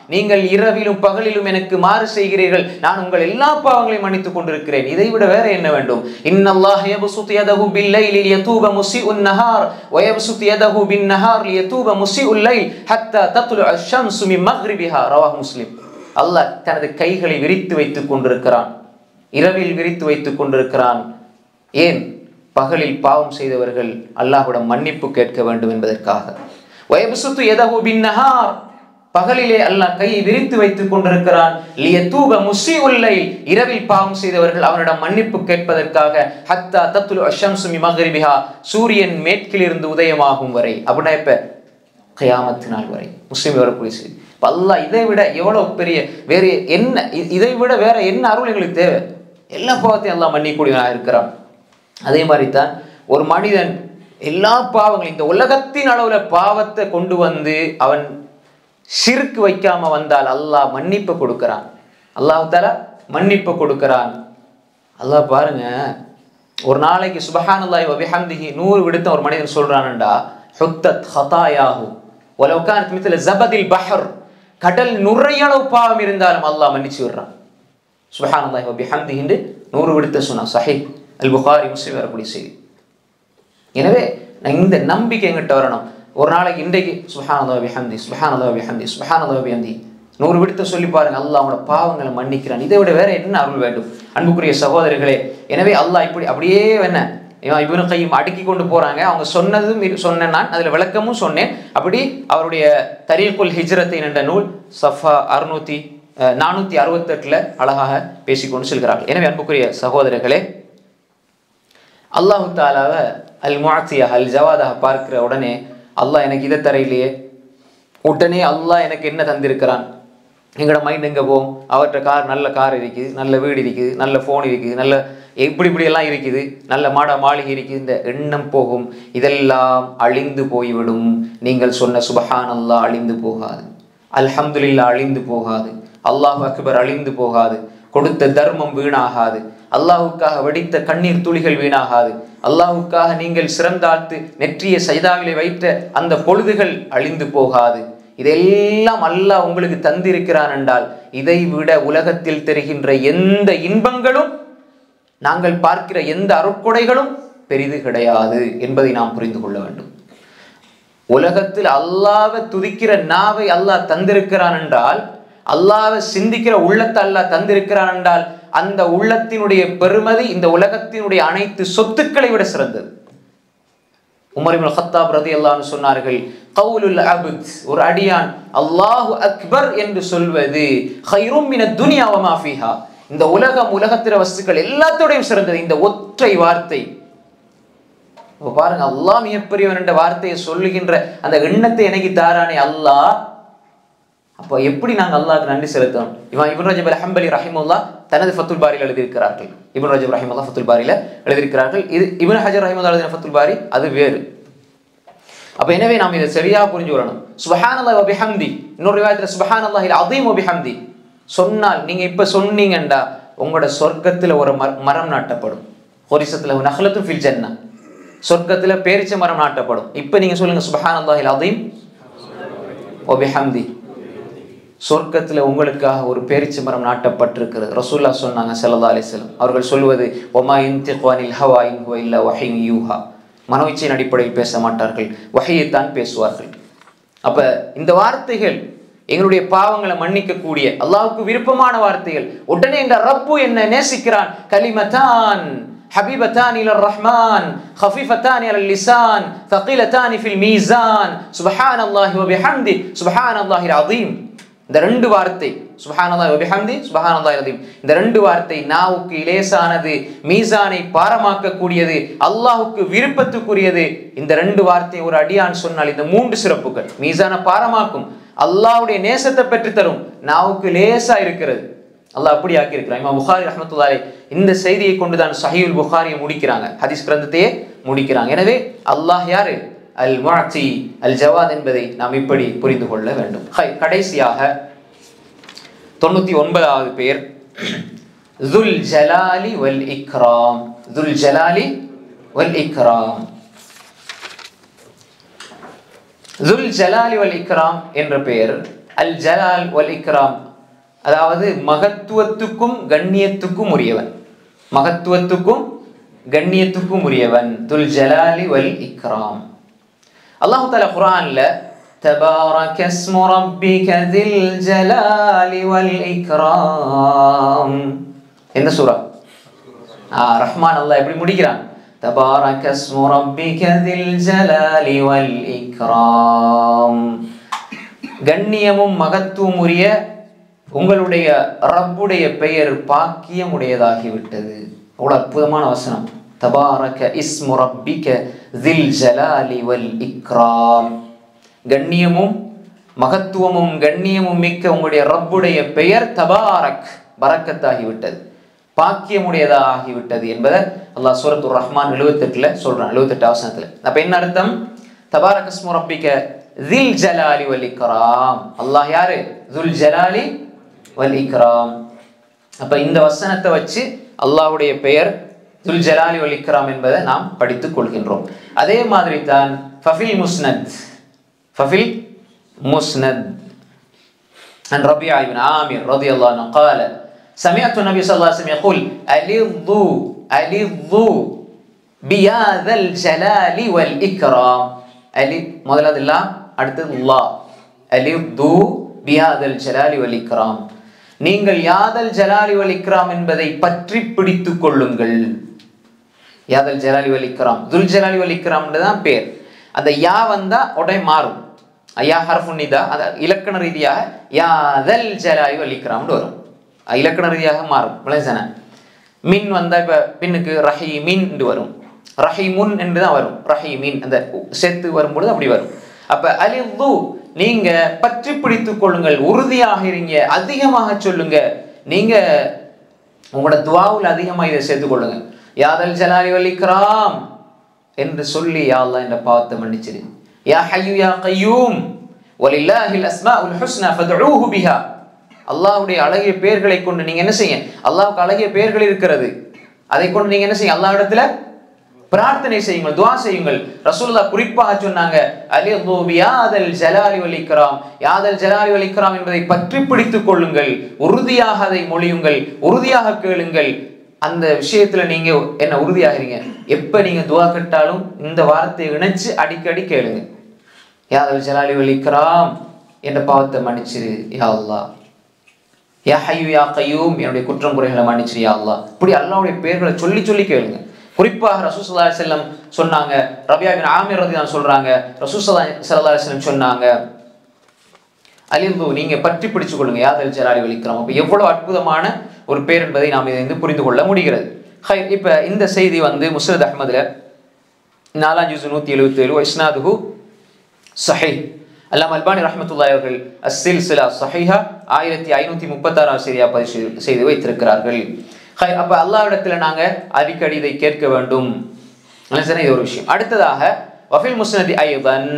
நீங்கள் இரவிலும் பகலிலும் எனக்கு மாறு செய்கிறீர்கள், நான் உங்கள் எல்லா பாவங்களையும் மன்னித்துக் கொண்டிருக்கிறேன். இதைவிட வேற என்ன வேண்டும்? இன்னல்லாஹ் யப்சுது யதஹு பில்லைலி லியதூப முஸீஉன் நஹார் வ யப்சுது யதஹு பின்னஹார் லியதூப முஸீஉல் லைல் ஹத்தா தத்லுஅ அஷ்-ஷம்ஸு மின் மக்ரிபிஹா. ரவாஹ் முஸ்லிம். அல்லாஹ் தனது கைகளை விரித்து வைத்துக் கொண்டிருக்கிறான், இரவில் விரித்து வைத்துக் கொண்டிருக்கிறான். ஏன்? பகலில் பாவம் செய்தவர்கள் அல்லாஹ்விடம் மன்னிப்பு கேட்க வேண்டும் என்பதற்காக. வயப்சுது யதஹு பின்னஹார், பகலிலே அல்லாஹ் கையை விரித்து வைத்துக் கொண்டிருக்கிறான். லியதூப முஸீஉல் லைல், இரவில் பாவம் செய்தவர்கள் அவனிடம் மன்னிப்பு கேட்பதற்காக. ஹத்தா தத்லுஅ அஷ்-ஷம்ஸு மின் மக்ரிபிஹா, சூரியன் மேற்கிலிருந்து உதயமாகும் வரை. அப்படின்னா இப்ப கியாமத் நாள் வரை. முஸ்லிம் வரக்கூடிய செய்தி. அல்லாஹ் இதை விட எவ்வளவு பெரிய வேறு என்ன, இதை விட வேற என்ன அருள் எங்களுக்கு தேவை? எல்லா பாவத்தையும் அல்லாஹ் மன்னிக்கூடியவனாக இருக்கிறான். அதே மாதிரி தான் ஒரு மனிதன் எல்லா பாவங்களும் இந்த உலகத்தின் அளவுல பாவத்தை கொண்டு வந்து அவன் ஷிர்க் வைக்காம வந்தால் அல்லாஹ் மன்னிப்பு கொடுக்கிறான். அல்லாஹ் தஆலா மன்னிப்பு கொடுக்கிறான். அல்லாஹ் பாருங்க, ஒரு நாளைக்கு சுப்ஹானல்லாஹி வ பிஹம்திஹி 100 விடுத்த ஒரு மனிதன் சொல்றான்டா, ஹுத்தத் ஹதாயாஹு வலவ் கானத் மித்ல ஜபதில் பஹர், கடல் நுரையளவு பாவம் இருந்தாலும் அல்லாஹ் மன்னிச்சு விடுறான். சுப்ஹானல்லாஹி வ பிஹம்திஹி 100 விடுத்த சொன்னா சஹீஹ் அல் புகாரி முஸ்லிம் வரக்கூடிய செய்தி. எனவே இந்த நம்பிக்கை எங்கிட்ட வரணும். ஒரு நாளைக்கு இன்றைக்கு சுப்ஹானல்லாஹி வ பிஹம்தி சுப்ஹானல்லாஹி வ பிஹம்தி சுப்ஹானல்லாஹி வ பிஹம்தி 100 விடுத்த சொல்லி பாருங்க, அல்லாஹ் அவனோட பாவங்களை மன்னிக்கிறான். இதை விட வேற என்ன அருள் வேண்டும்? அன்புக்குரிய சகோதரர்களே, எனவே அல்லாஹ் இப்படி அப்படியே என்ன இப்னு கய்யிம் அடுக்கி கொண்டு போறாங்க. அவங்க சொன்னதும் சொன்னேன், நான் அதுல விளக்கமும் சொன்னேன். அப்படி அவருடைய தரீக்குல் ஹிஜ்ரத்தின் என்ற நூல் சஃபா 468 அழகாக பேசிக்கொண்டு செல்கிறார்கள். எனவே அன்புக்குரிய சகோதரர்களே, அல்லாஹு தாலாவை அல் முஅத்தியா அல் ஜவாதாக பார்க்கிற உடனே அல்லாஹ் எனக்கு இதை தரையிலேயே, உடனே அல்லாஹ் எனக்கு என்ன தந்திருக்கிறான், எங்களோட மைண்ட் எங்கே போகும்? அவர்கிட்ட நல்ல கார் இருக்குது, நல்ல வீடு இருக்குது, நல்ல ஃபோன் இருக்குது, நல்ல இப்படியெல்லாம் இருக்குது, நல்ல மாளிகை இருக்குது, இந்த எண்ணம் போகும். இதெல்லாம் அழிந்து போய்விடும். நீங்கள் சொன்ன சுபஹான் அல்லாஹ் அழிந்து போகாது, அல்ஹம்துலில்லாஹ் அழிந்து போகாது, அல்லாஹ் அக்பர் அழிந்து போகாது, கொடுத்த தர்மம் வீணாகாது, அல்லாஹுக்காக வெடித்த கண்ணீர் துளிகள் வீணாகாது, அல்லாஹுக்காக நீங்கள் சிறந்தாழ்த்து நெற்றிய சஜிதாவிலே வைத்த அந்த பொழுதுகள் அழிந்து போகாது. இதெல்லாம் அல்லாஹ் உங்களுக்கு தந்திருக்கிறான் என்றால் இதை விட உலகத்தில் தெரிகின்ற எந்த இன்பங்களும், நாங்கள் பார்க்கிற எந்த அருட்கொடைகளும் பெரிது கிடையாது என்பதை நாம் புரிந்து கொள்ள வேண்டும். உலகத்தில் அல்லாஹ்வை துதிக்கிற நாவை அல்லாஹ் தந்திருக்கிறான் என்றால், அல்லாஹ்வை சிந்திக்கிற உள்ளத்தை அல்லாஹ் தந்திருக்கிறான் என்றால், அந்த உள்ளத்தினுடைய பெருமதி இந்த உலகத்தினுடைய அனைத்து சொத்துக்களை விட சிறந்தது. உமர் இப்னு கத்தாப் ரலியல்லாஹு அன்ஹு சொன்னார்கள், கவுலுல் அப்த், ஒரு அடியான் அல்லாஹு அக்பர் என்று சொல்வது கைரும் மினத் துன்யா வ மா ஃபீஹா, இந்த உலகத்திற வஸ்துக்கள் எல்லாத்தோடையும் சிறந்தது இந்த ஒற்றை வார்த்தை. பாருங்க, அல்லாஹ் மிகப்பெரியவன் என்ற வார்த்தையை சொல்லுகின்ற அந்த எண்ணத்தை எனக்கு தாரானே அல்லாஹ். அப்போ எப்படி நாங்கள் அல்லாஹ்க்கு நன்றி செலுத்தணும்? இப்னு ரஜப் அல் ஹம்பலி ரஹிமஹுல்லாஹ் தனது ஃபத்துல் பாரியில் எழுதியிருக்கிறார்கள். இப்னு ரஜப் ரஹிமஹுல்லாஹ் ஃபத்துல் பாரியில் எழுதியிருக்கிறார்கள். இது இப்னு ஹஜர் ரஹிமஹுல்லாஹ் எழுதின ஃபத்துல் பாரி, அது வேறு. அப்ப எனவே நாம் இதை சரியா புரிஞ்சு வரணும். சுப்ஹானல்லாஹி வ பிஹம்தி, இன்னொரு ரிவாயத்துல சுப்ஹானல்லாஹில் அஸீம் வ பிஹம்தி சொன்னால், நீங்க இப்ப சொன்னீங்கண்டா உங்களோட சொர்க்கத்துல ஒரு மரம் நாட்டப்படும். ஹொரிசத்துல நஹ்லத்துன் ஃபில் ஜன்னah, சொர்க்கத்துல பேரிச்ச மரம் நாட்டப்படும். இப்ப நீங்க சொல்லுங்க சுப்ஹானல்லாஹில் அஸீம் வ பிஹம்தி, சொர்க்கத்துல உங்களுக்காக ஒரு பேரிச்ச மரம் நாட்டப்பட்டிருக்கிறது. ரசூலுல்லாஹ் சொன்னாங்க ஸல்லல்லாஹு அலைஹி வஸல்லம், அவர்கள் சொல்வது வமா யன்திகு அனில் ஹவா இன் ஹுவ இல்லா வஹ்யுன் யூஹா, மனோச்சையின் அடிப்படையில் பேச மாட்டார்கள், வஹையைத்தான் பேசுவார்கள். அப்ப இந்த வார்த்தைகள் எங்களுடைய பாவங்களை மன்னிக்கக்கூடிய அல்லாஹ்வுக்கு விருப்பமான வார்த்தைகள். உடனே இந்த ரப்பு என்ன நேசிக்கிறான், கலிமதான் ஹபீபதான் இலர் ரஹ்மான் ஹஃபீஃபதான் அலல் லிசான் தகீலதான் ஃபில் மீசான் சுப்ஹானல்லாஹி வ பிஹம்தி சுப்ஹானல்லாஹில் அஸீம். இந்த ரெண்டு வார்த்தை சுப்ஹானல்லாஹி வ பிஹம்தி சுப்ஹானல்லாஹில் அஸீம், இந்த ரெண்டு வார்த்தை நாவுக்கு இலேசானது, மீசானை பாரமாக்கக்கூடியது, அல்லாஹ்வுக்கு விருப்பத்துக்குரியது. இந்த ரெண்டு வார்த்தை ஒரு அடியான் சொன்னால் இந்த மூன்று சிறப்புகள், மீசானை பாரமாக்கும், அல்லாஹ்வுடைய நேசத்தை பெற்று தரும், நாவுக்கு லேசா இருக்கிறது, அல்லாஹ் அப்படி ஆக்கி இருக்கிறான். இமாம் புகாரி ரஹ்மத்துல்லாஹி அலைஹி இந்த செய்தியை கொண்டுதான் சஹீஹுல் புகாரியை முடிக்கிறாங்க, ஹதீஸ் கிரந்தத்தையே முடிக்கிறாங்க. எனவே அல்லாஹ் யாரு? அல் முஅத்தி அல் ஜவாத் என்பதை நாம் இப்படி புரிந்து கொள்ள வேண்டும். கடைசியாக 99வது பெயர் ذுல் ஜலாலி வல் இக்ராம். ذுல் ஜலாலி வல் இக்ராம். ذுல் ஜலாலி வல் இக்ராம் என்ற பெயர் அல் ஜலால் வல் இக்ராம், அதாவது மகத்துவத்துக்கும் கண்ணியத்துக்கும் உரியவன், மகத்துவத்துக்கும் கண்ணியத்துக்கும் உரியவன், துல் ஜலாலி வல் இக்ராம். அல்லாஹ் தஆலா குர்ஆன்ல தபாரக இஸ்மு ரப்பிக தில் ஜலாலி வல் இக்ராம், என்ன சூரா? ரஹ்மான். அல்லாஹ் எப்படி முடிக்கிறான்? தபாரக இஸ்மு ரப்பிக தில் ஜலாலி வல் இக்ராம், கண்ணியமும் மகத்துவம் உரிய உங்களுடைய ரப்புடைய பெயர் பாக்கியம் உடையதாகிவிட்டது. அவ்வளவு அற்புதமான வசனம். தபாரக இஸ்மு ரப்பிக தில் ஜலாலி வல் இக்ராம், கண்ணியமும் மகத்துவமும் கண்ணியமும் மிக்க உங்களுடைய ரப்புடைய பெயர் தபாரக், பரக்கத்தாகிவிட்டது, பாக்கியமுடையதாகிவிட்டது என்பதை அல்லாஹ் சூரத்துர் ரஹ்மான் 78ல சொல்றான், 78 வசனத்துல. அப்ப என்ன அர்த்தம்? தபாரக இஸ்மு ரப்பிக தில் ஜலாலி வல் இக்ராம், அல்லாஹ் யாரு? துல் ஜலாலி வல் இக்ராம். அப்ப இந்த வசனத்தை வச்சு அல்லாஹ்வுடைய பெயர் துல் ஜலாலி வல் இக்ராம் என்பதை நாம் படித்துக் கொள்கின்றோம். அதே மாதிரி தான் ஃபஃபில் முஸ்னத், ஃபஃபில் முஸ்னத் عن ربيعة بن عامر رضي الله عنه قال سمعت النبي صلى الله عليه وسلم يقول ألظوا بيا ذا الجلال والإكرام. ألف முதல்ல இல்லா, அடுத்தது லா. அலிது பியாதல் ஜலாலி வல் இக்ராம், நீங்கள் யாதல் ஜலாலி வல் இக்ராம் என்பதை பற்றி பிடித்துக் கொள்ளுங்கள். யாதல் ஜலாலி வல் இக்ராம், துல் ஜலாலி வல் இக்ராம் தான் பேர். அந்த யா வந்தா உடனே மாறும். யா ஹர்ஃபுன் நிதா, அது இலக்கண ரீதியாக யாதல் ஜலாலி வல் இக்ராம் வரும், இலக்கண ரீதியாக மாறும். விளைசன மின் வந்தா இப்ப பின்னுக்கு ரஹீமின் என்று வரும், ரஹீமுன் என்று தான் வரும். ரஹீமின் அந்த சேர்த்து வரும்பொழுது அப்படி வரும். அப்ப அலிது, நீங்க பற்றி பிடித்துக் கொள்ளுங்கள், உறுதியாக இருங்க, அதிகமாக சொல்லுங்க. நீங்க உங்களோட துஆவுல அதிகமா இதை சேர்த்துக் கொள்ளுங்க. யாதல் ஜலாலி வல் இக்ராம் என்று சொல்லி, யா அல்லாஹ் என்ற பாவத்தை மன்னிச்சிடு. யா ஹய்யு யா கய்யூம் வலில்லாஹில் அஸ்மாஉல் ஹுஸ்னா ஃபதுஊஹு பிஹா, அல்லாஹ்வுடைய அழகிய பெயர்களை கொண்டு நீங்க என்ன செய்யுங்க. அல்லாஹ்வுக்கு அழகிய பெயர்கள் இருக்கிறது, அதை கொண்டு நீங்க என்ன செய்யுங்க, அல்லாஹ் இடத்துல பிரார்த்தனை செய்யுங்கள், துஆ செய்யுங்கள். ரசூலுல்லாஹ் குறிப்பாக சொன்னாங்க, அலிது பியாதல் ஜலாலி வல் இக்ராம், யாதல் ஜலாலி வல் இக்ராம் என்பதை பற்றி பிடித்துக் கொள்ளுங்கள், உறுதியாக அதை மொழியுங்கள், உறுதியாக கேளுங்கள். அந்த விஷயத்துல நீங்க என்ன உறுதியாகிறீங்க? எப்ப நீங்க துஆ கேட்டாலும் இந்த வார்த்தையை இணைச்சு அடிக்கடி கேளுங்க. யாதல் ஜலாலி வல் இக்ராம் என்ற பாவத்தை மன்னிச்சிரு யா அல்லாஹ். யா ஹய்யு யா கய்யூம், என்னுடைய குற்றம் குறைகளை மன்னிச்சிரு யா அல்லாஹ். இப்படி அல்லாஹ்வுடைய பெயர்களை சொல்லி சொல்லி கேளுங்க. குறிப்பாக ரசூல் ஸல்லல்லாஹு அலைஹி வஸல்லம் சொன்னாங்க, ரபியா பின் ஆமிர் ரலியல்லாஹு சொல்றாங்க, ரசூல் ஸல்லல்லாஹு அலைஹி வஸல்லம் சொன்னாங்க, அலிது, நீங்க பற்றி பிடிச்சுக் கொள்ளுங்க யாதல் ஜலாலி வல் இக்ராம். அப்ப எவ்வளவு அற்புதமான ஒரு பேர் என்பதை நாம் இதிலிருந்து புரிந்து கொள்ள முடிகிறது. இப்ப இந்த செய்தி வந்து முஸ்னத் அஹ்மதுல 4 ஜுஸ் 177 இஸ்னாதுஹு ஸஹீஹ். அல்லாம அல்பானி ரஹ்மத்துல்லாஹி அவர்கள் அஸ்ஸில்சிலா ஸஹீஹா 1536 செய்தியா பதிவு செய்து வைத்திருக்கிறார்கள். அப்ப அல்லாஹ்விடத்துல நாங்க அடிக்கடி இதை கேட்க வேண்டும். இது ஒரு விஷயம். அடுத்ததாக வஃபில் முஸ்னதி ஐதன்,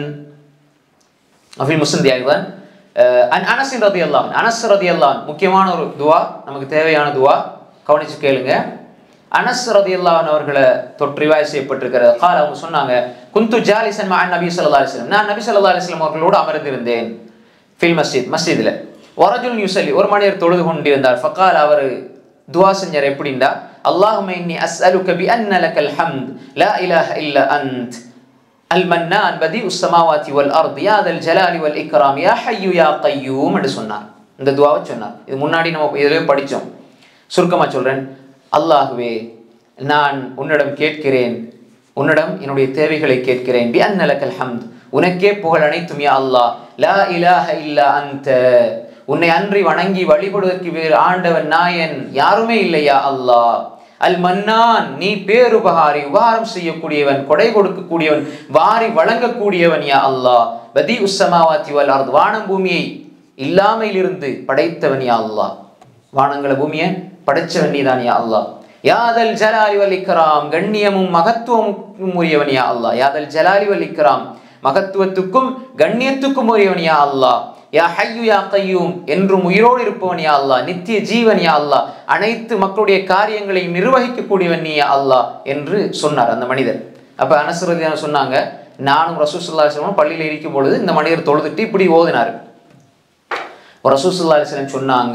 வஃபில் முஸ்னதி ஐதன் அனஸ் ரலியல்லாஹு அன்ஹு, அனஸ் ரலியல்லாஹு அன்ஹு முக்கியமான ஒரு துஆ, நமக்கு தேவையான துஆ, கவனிச்சு கேளுங்க. அனஸ் ரலியல்லாஹு அன்ஹு அவர்களை தொற்று ரிவாயத் செய்யப்பட்டிருக்கிறது. கால, அவங்க சொன்னாங்க, குந்து ஜாலிசன் மஅ நபி ஸல்லல்லாஹு அலைஹி வஸல்லம், நான் நபி ஸல்லல்லாஹு அலைஹி வஸல்லம் அவர்களோடு அமர்ந்திருந்தேன். ஃபில் மஸ்ஜித், மஸ்ஜித்ல. வரஜுல் யுஸல்லி, ஒரு மனிதர் தொழுது கொண்டிருந்தார். ஃபகால, அவர் துஆ செஞ்சார். எப்படின்னா, அல்லாஹும்ம இன்னி அஸ்அலுக பி அன்ன லக்கல் ஹம்த் லா இலாஹ இல்லா அன்த் அல் மன்னான் பதீஉஸ் ஸமாவாதி வல் அர்த் யா தல் ஜலாலி வல் இக்ராம் யா ஹய்யு யா கய்யூம் என்று சொன்னார். இந்த துஆவை சொன்னார். இது முன்னாடி நம்ம இதிலே படிச்சோம். சுருக்கமா சொல்றேன். அல்லாஹ்வே, நான் உன்னிடம் கேட்கிறேன், உன்னிடம் என்னுடைய தேவைகளை கேட்கிறேன். பி அன்ன லக்கல் ஹம்த், உனக்கே புகழ் அனைத்தும் யா அல்லாஹ். லா இலாஹ இல்லா அன்த, உன்னை அன்றி வணங்கி வழிபடுவதற்கு வேறு ஆண்டவன் நாயன் யாருமே இல்லையா அல்லாஹ். அல் மன்னான், நீ பேருபகாரி, உபகாரம் செய்யக்கூடியவன், கொடை கொடுக்கக்கூடியவன், வாரி வழங்கக்கூடியவன் யா அல்லாஹ். பதீஉஸ் ஸமாவாதி வல் அர்த், வானம் பூமியை இல்லாமையிலிருந்து படைத்தவன் யா அல்லாஹ். வானங்கள பூமியை படைச்சவன் நீதான் யா அல்லாஹ். யாதல் ஜலாலி வல் இக்ராம், கண்ணியமும் மகத்துவமும் உரியவன் யா அல்லாஹ். யாதல் ஜலாலி வல் இக்ராம், மகத்துவத்துக்கும் கண்ணியத்துக்கும் உரியவன் யா அல்லாஹ். யா ஹய்யு யா கய்யூம், என்றும் உயிரோடு இருப்பவன் யா அல்லாஹ். நித்திய ஜீவன் யா அல்லாஹ். அனைத்து மக்களுடைய காரியங்களை நிர்வகிக்கக்கூடியவன் நீ யா அல்லாஹ் என்று சொன்னார் அந்த மனிதர். அப்ப அனஸ் ரலியல்லாஹு அன்ஹு சொன்னாங்க, நானும் ரசூல் ஸல்லல்லாஹு அலைஹி வஸல்லம் பள்ளியில் இருக்கும் பொழுது இந்த மனிதர் தொழுதுட்டு இப்படி ஓதினார். ரசூல் ஸல்லல்லாஹு அலைஹி வஸல்லம் சொன்னாங்க,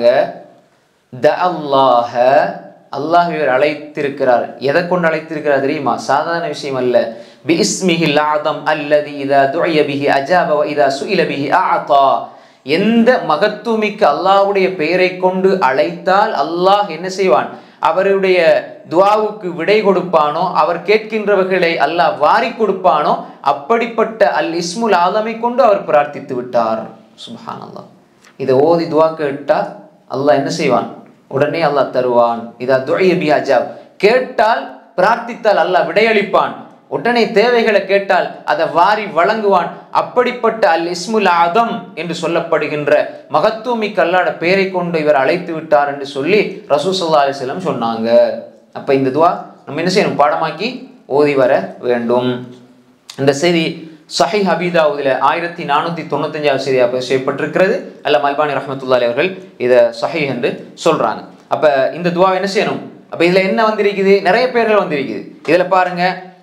தஅல்லாஹ, அல்லாஹ் இவர் அழைத்திருக்கிறார். எதை கொண்டு அழைத்திருக்கிறார் தெரியுமா? சாதாரண விஷயம் அல்ல. பிஇஸ்மிஹில் அஸம் அல்லதி இதா துஇய பிஹி அஜாப வ இதா சுஇல பிஹி அஅதா. எந்த மகத்துவமிக்க அல்லாஹ்வுடைய பெயரை கொண்டு அழைத்தால் அல்லாஹ் என்ன செய்வான்? அவருடைய துஆவுக்கு விடை கொடுப்பானோ, அவர் கேட்கின்றவர்களை அல்லாஹ் வாரி கொடுப்பானோ, அப்படிப்பட்ட அல் இஸ்முல் ஆலமை கொண்டு அவர் பிரார்த்தித்து விட்டார். சுப்ஹானல்லாஹ். இதை ஓதி துஆ கேட்டா அல்லாஹ் என்ன செய்வான்? உடனே அல்லாஹ் தருவான். இதா துஇய பிஹி அஜாப், கேட்டால் பிரார்த்தித்தால் அல்லாஹ் விடையளிப்பான். உடனே தேவைகளை கேட்டால் அதை வாரி வழங்குவான். அப்படிப்பட்ட அல் இஸ்முல் ஆதம் என்று சொல்லப்படுகின்ற மகத்துவமிக்க அல்லாஹ்வுடைய பெயரை கொண்டு இவர் அழைத்து விட்டார் என்று சொல்லி ரசூல் ஸல்லல்லாஹு அலைஹி வஸல்லம் சொன்னாங்க. அப்ப இந்த துஆ நம்ம என்ன செய்யணும்? பாடமாக்கி ஓதி வர வேண்டும். இந்த செய்தி சஹீஹ் அபீ தாவூதுல 1495வது செய்தியாக பதிவு செய்யப்பட்டிருக்கிறது. அல்லாஹ் அல்பானி ரஹ்மத்துல்லாஹி அலைஹி அவர்கள் இதை சஹீஹ் என்று சொல்றாங்க. அப்ப இந்த துஆ என்ன செய்யணும்? அப்ப இதுல என்ன வந்திருக்குது? நிறைய பேர்கள் வந்திருக்குது. இதுல பாருங்க,